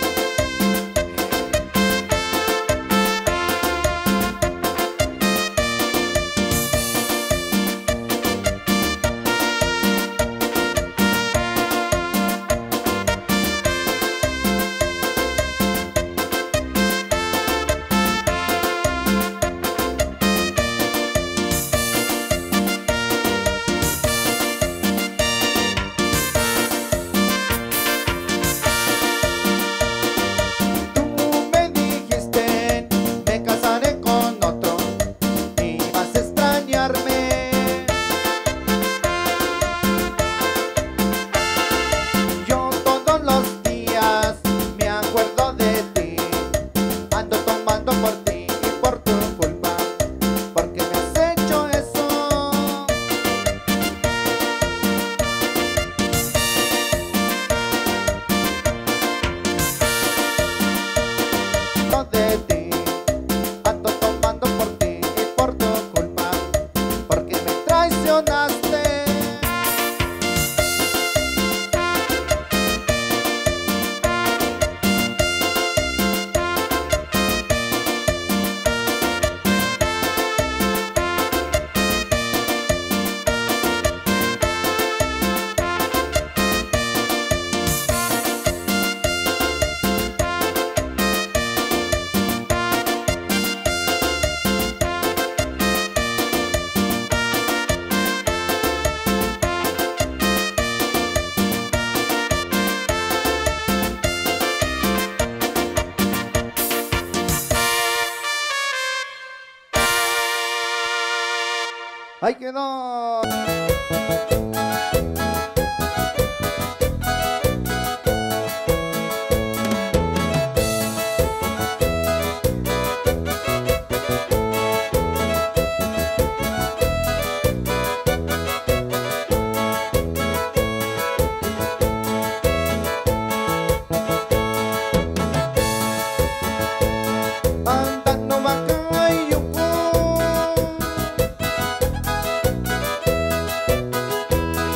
Yo todos los días me acuerdo de ti, ando tomando por ti y por tu culpa, porque me has hecho eso. No de ti, ando tomando por ti y por tu culpa, porque me traicionaste. ¡Ahí quedó! Andando vaca y yucu.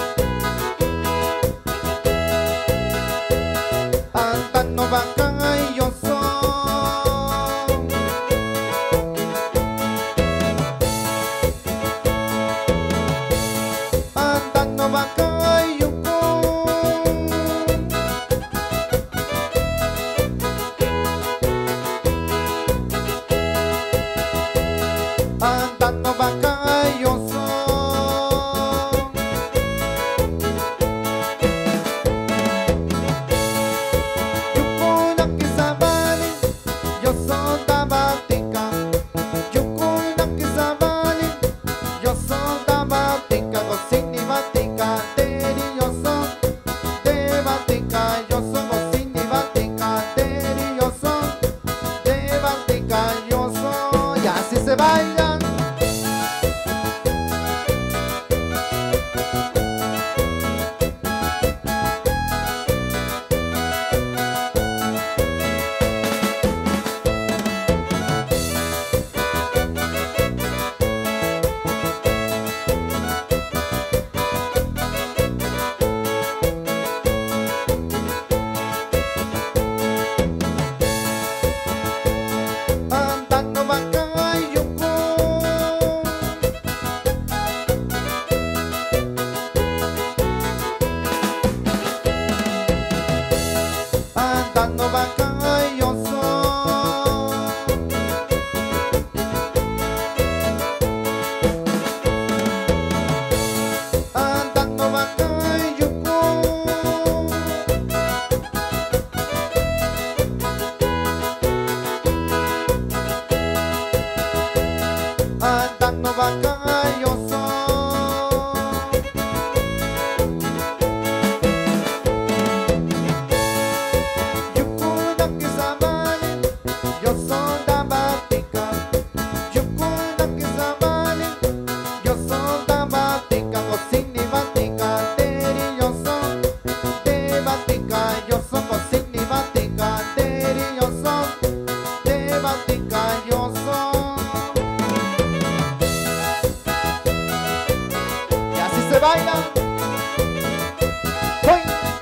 baila. ¡Voy!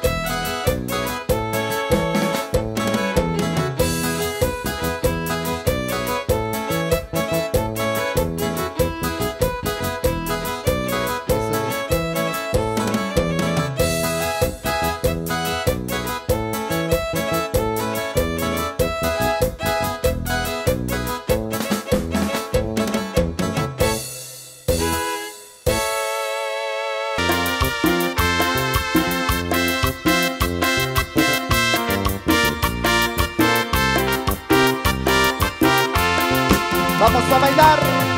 Vamos a bailar.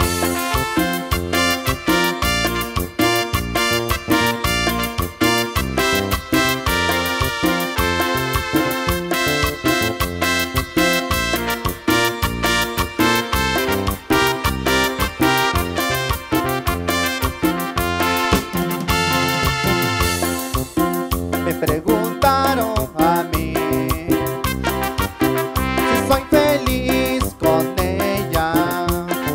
Me preguntaron a mí si soy feliz con ella.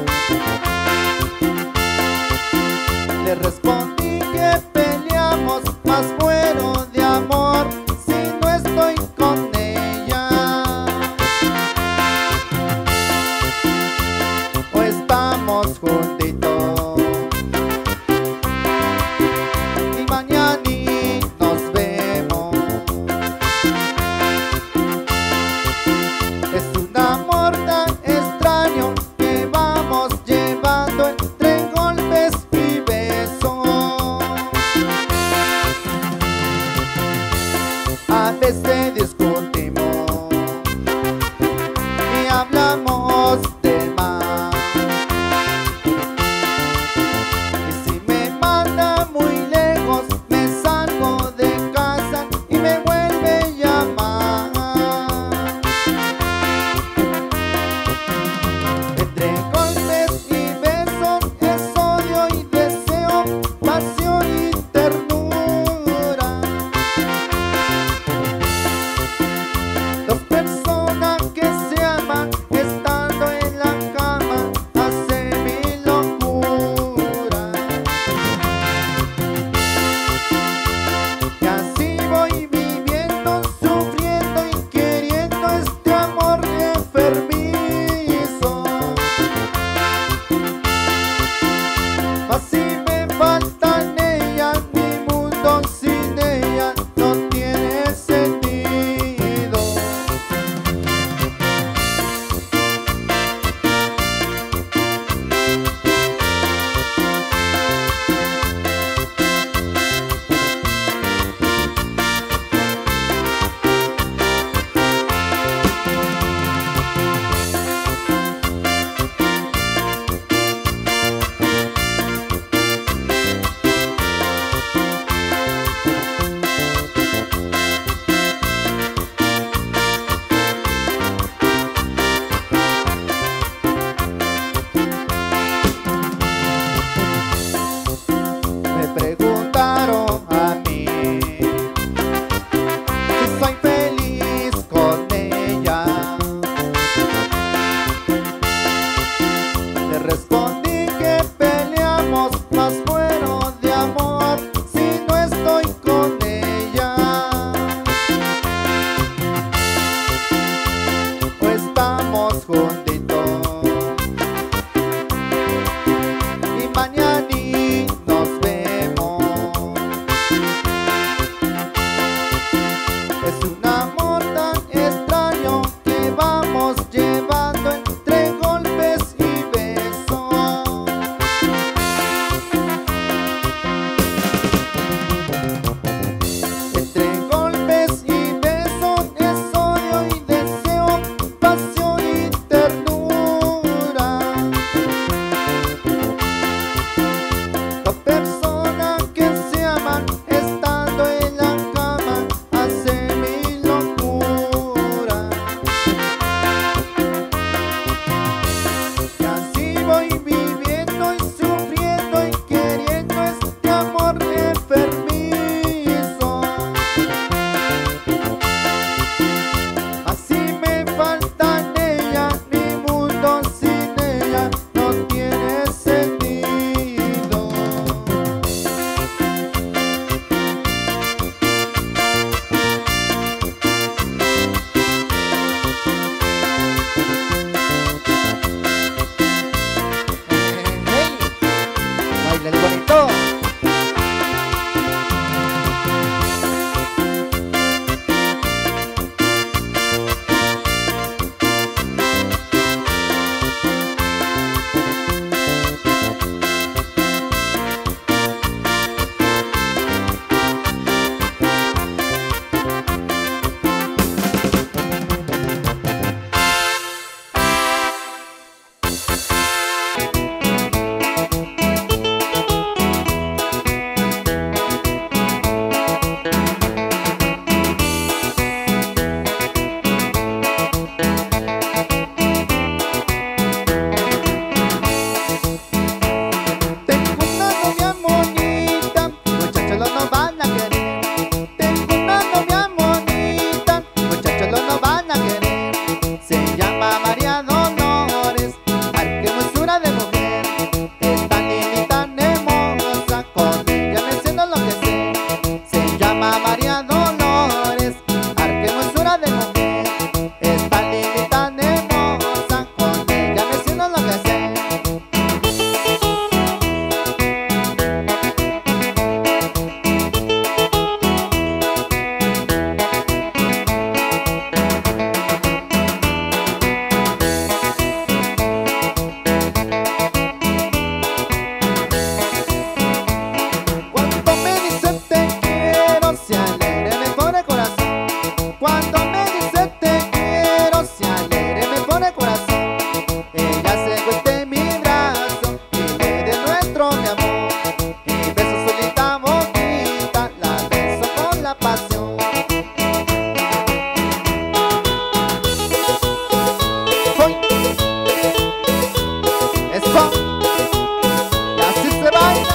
Le respondí que peleamos, más muero de amor si no estoy con ella. O estamos juntitos y mañana nos vemos. Es un amor tan extraño que vamos llevando entre golpes y besos. A veces discutimos y hablamos de más. Y si me manda muy lejos, me salgo de casa y me vuelve a llamar. Entre golpes y besos es odio y deseo, pasión y ternura. Dos personas que se aman estando en la cama hace mi locura. Y así voy viviendo, sufriendo y queriendo este amor enfermizo. Así me faltan ellas, mi mundo sin ella no tiene sentido. Me preguntaron a mí si soy feliz con ella. Le respondí que peleamos, más muero de amor si no estoy con ella. O estamos juntitos y mañana nos vemos. Es un amor tan extraño que vamos llevando entre golpes y besos. Entre golpes y besos es odio y deseo, pasión y ternura. Dos personas que se aman estando en la cama hace mi locura. llama María Dolores, ay, qué hermosura de mujer, es tan linda y tan hermosa, con ella me siento enloquecer. Se llama María Dolores, ay, qué hermosura de mujer, es tan linda y tan hermosa, con ella me siento enloquecer. Cuando me dice te quiero, se alegre me pone corazón. Cuando me dice te quiero, se alegre me pone corazón. Ella se acuesta en mi brazo y le demuestro mi amor. Y beso su linda boquita, la beso con la pasión. Hoy eso, y así se baila.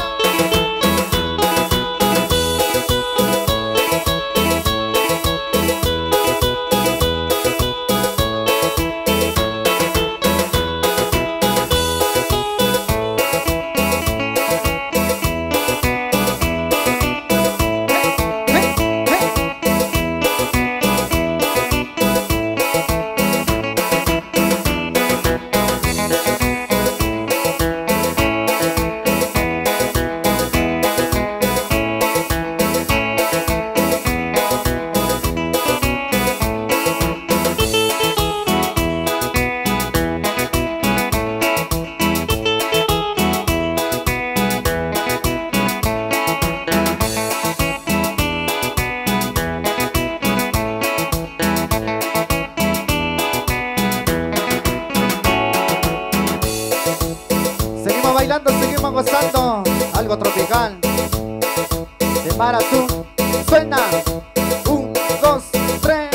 Seguimos bailando, seguimos gozando, algo tropical. De para tú, suena, 1, 2, 3.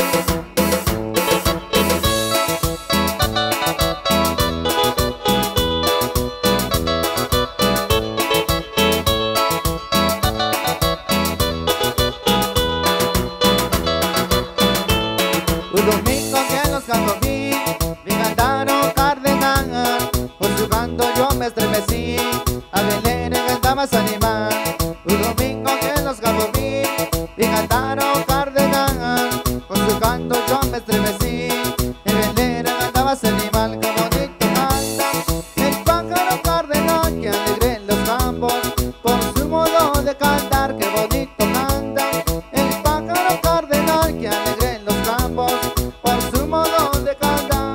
Un domingo que los Jacobí me cantaron cardenal, por su canto yo me estremecí, a Belén cantaba ese animal. Un domingo que los Jacobí me cantaron cardenal, por su canto yo me estremecí, a Belén cantaba ese animal. Qué bonito canta el pájaro cardenal que alegre en los campos, por su modo de cantar. Qué bonito canta el pájaro cardenal que alegre en los campos, por su modo de cantar.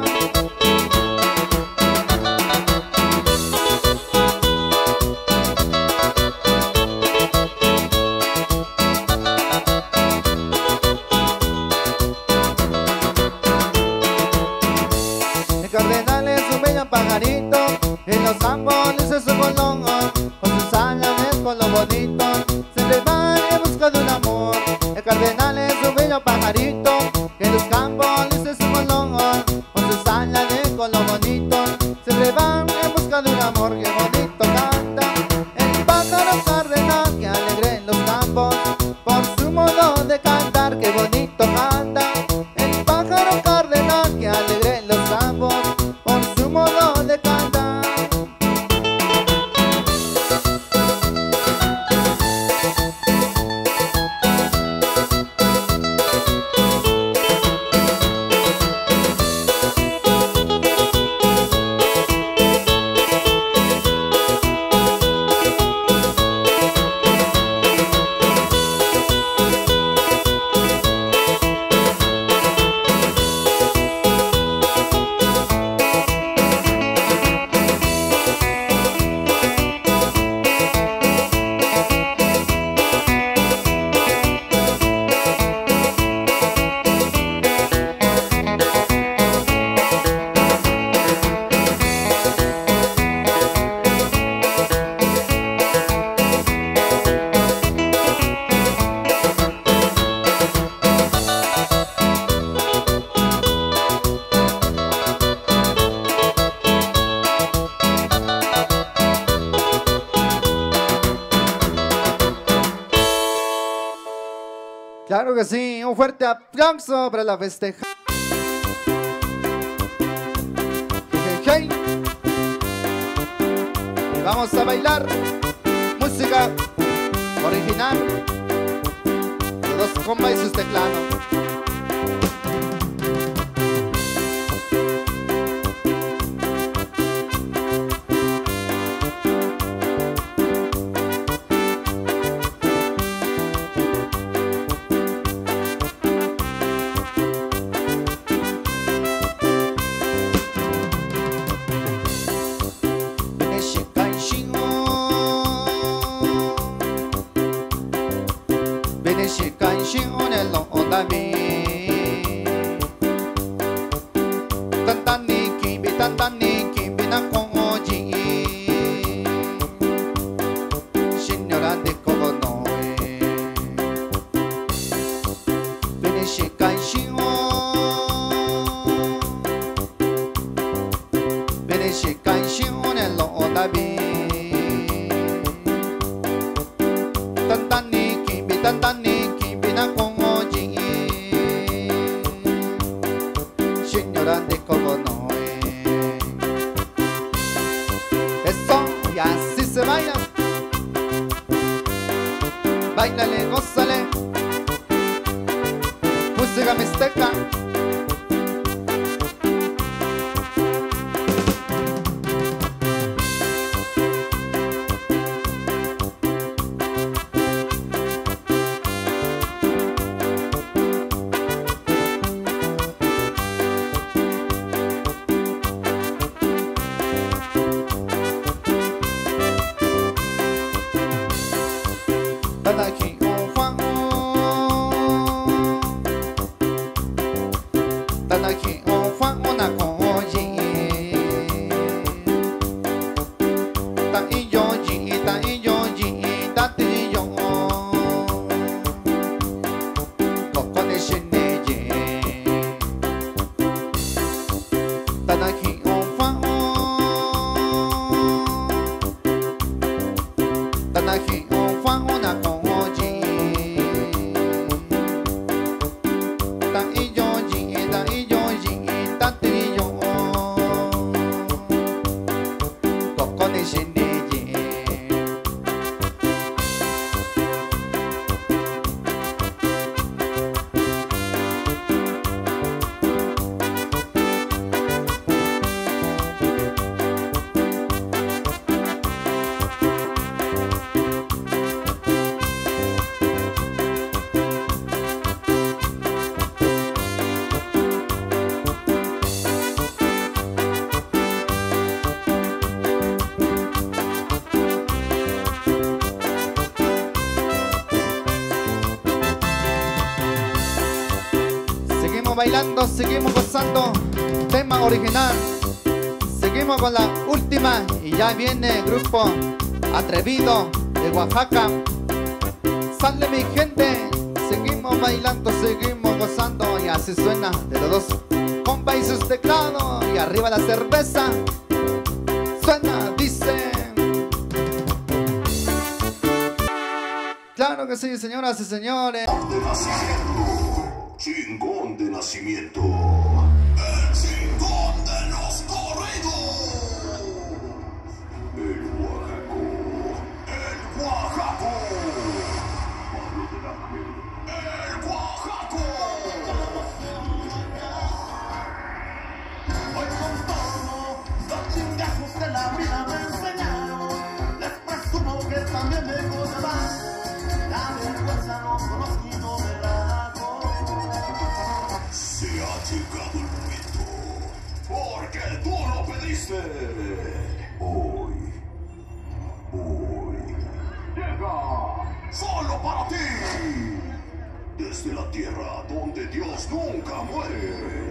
El cardenal es un bello pajarito, en los campos luce su colón, con sus alas de color bonito, siempre va en busca de un amor. El cardenal es un bello pajarito, en los campos luce su colón, con sus alas de color bonito, siempre va en busca de un amor. Qué bonito canta el pájaro cardenal que alegre en los campos, por su modo de cantar. Qué bonito canta el pájaro cardenal que alegre en los campos, por su modo de cantar. Claro que sí, un fuerte aplauso para la festeja. vamos a bailar música original de dos compas y sus teclados. Báilale, gózale, música mixteca. Bailando, seguimos gozando, tema original. Seguimos con la última y ya viene el grupo Atrevido de Oaxaca. Sale mi gente, seguimos bailando, seguimos gozando y así suena de los dos compas y sus teclados y arriba la cerveza. Suena, dice. Claro que sí, señoras y señores. Chingón de nacimiento. El chingón de los corridos. El Oaxaco. El Oaxaco. Pablo del Ángel. El Oaxaco. Hoy con todo los chingazos que la vida me enseñaron, les presumo que también me gozarán. La vergüenza no conozco de la. Se ha llegado el momento, porque tú lo pediste. Hoy llega solo para ti, desde la tierra donde Dios nunca muere.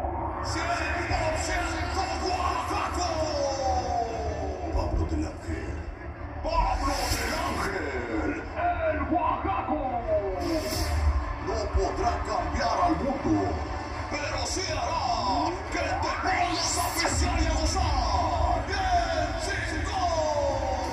¡Siento Oaxaco! Pablo del Ángel. ¡Pablo del Ángel! ¡El Oaxaco! No podrá cambiar al mundo, pero sí hará que te pongas a apreciar y a gozar. ¡Bien, chicos!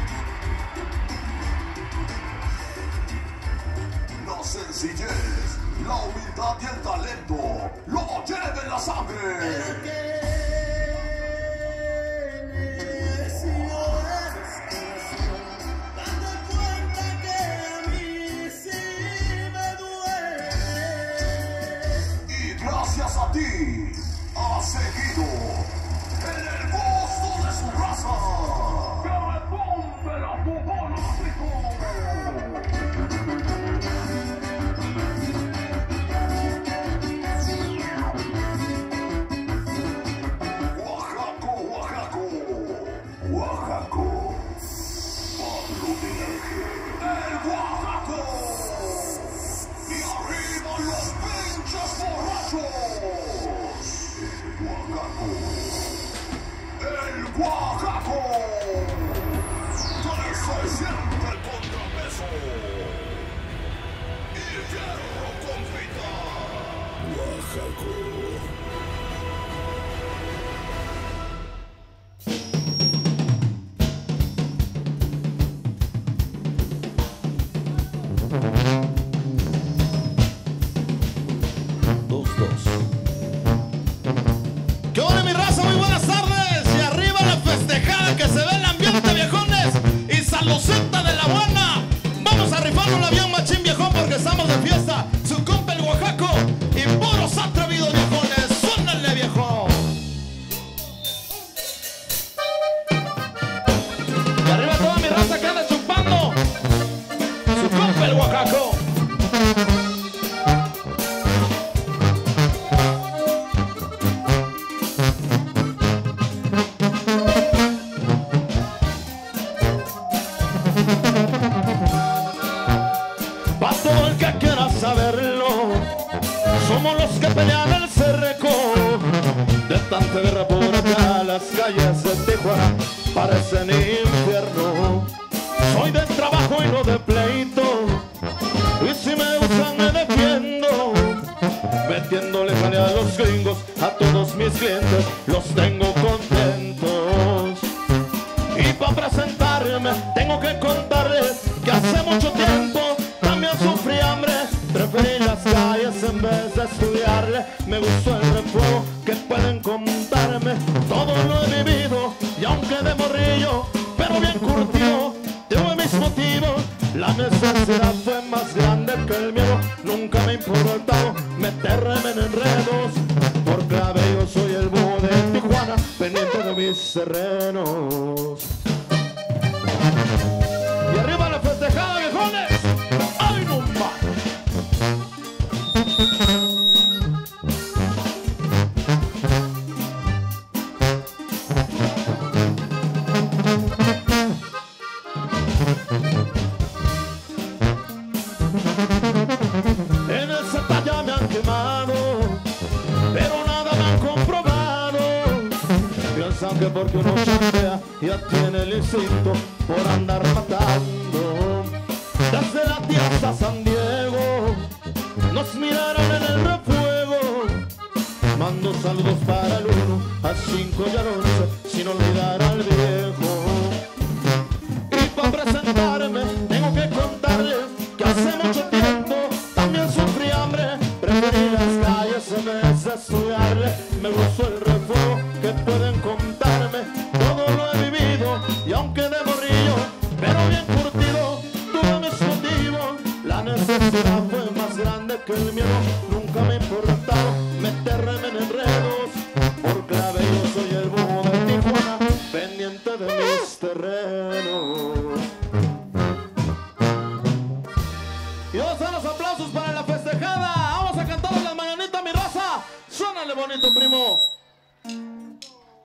No sencillez La humildad y el talento lo lleva en la sangre. Gracias a ti, ha seguido en el gozo de su raza. ¡Que retumbe la fútbol Oaxaco, Oaxaco, Oaxaco, Pablo del Ángel, el Oaxaco. Y arriba los pinches borrachos. El Oaxaco. Se siente el contrapeso. Y hierro con vida. Oaxaco. ¿Qué onda, mi raza? Muy buenas tardes. Y arriba la festejada, que se ve el ambiente, viejones. Y saludcita de la buena. Vamos a rifarnos bien machín, viejón, porque estamos de fiesta. Su compa el Oaxaco y puros atrevidos, viejones. Suénenle, viejo. Y arriba toda mi raza que anda chupando. Su compa el Oaxaco. Pa' todo el que quiera saberlo, somos los que pelean el cerreco. De tanta guerra por acá, las calles de Tijuana parecen infierno. Soy de trabajo y no de pleito, y si me usan me defiendo. Metiéndole jale a los gringos, a todos mis clientes los tengo contentos. Y para presentarme tengo que contarles que hace mucho tiempo también sufrí hambre. Preferí las calles en vez de estudiarle. Me gustó el refuego que pueden contarme. Todo lo he vivido y aunque de morrillo, pero bien curtido, tuve mis motivos. La necesidad fue más grande que el miedo. Nunca me ha importado meterme en enredos, porque a ver, yo soy el búho de Tijuana, pendiente de mis terrenos. Y arriba la festejada, viejones. ¡Ay, no más! En el Z ya me han quemado, pero nada me han comprobado. Piensan que porque uno chambea ya tiene el instinto por andar matando. Desde la tía hasta San Diego nos miraron en el refuego. Mando saludos para el 1, al 5 y al 11, sin olvidar al viejo. Y para presentarme tengo que contarles que hace mucho tiempo también sufrí hambre. Preferí las calles en vez de estudiarle. Me gustó el refuego que pueden contarme. Todo lo he vivido y aunque de morrillo, pero bien curtido, tuve mis motivos. La necesidad fue más grande que el miedo. Nunca me ha importado meterme en enredos, porque a ver, yo soy el búho de Tijuana, pendiente de mis terrenos.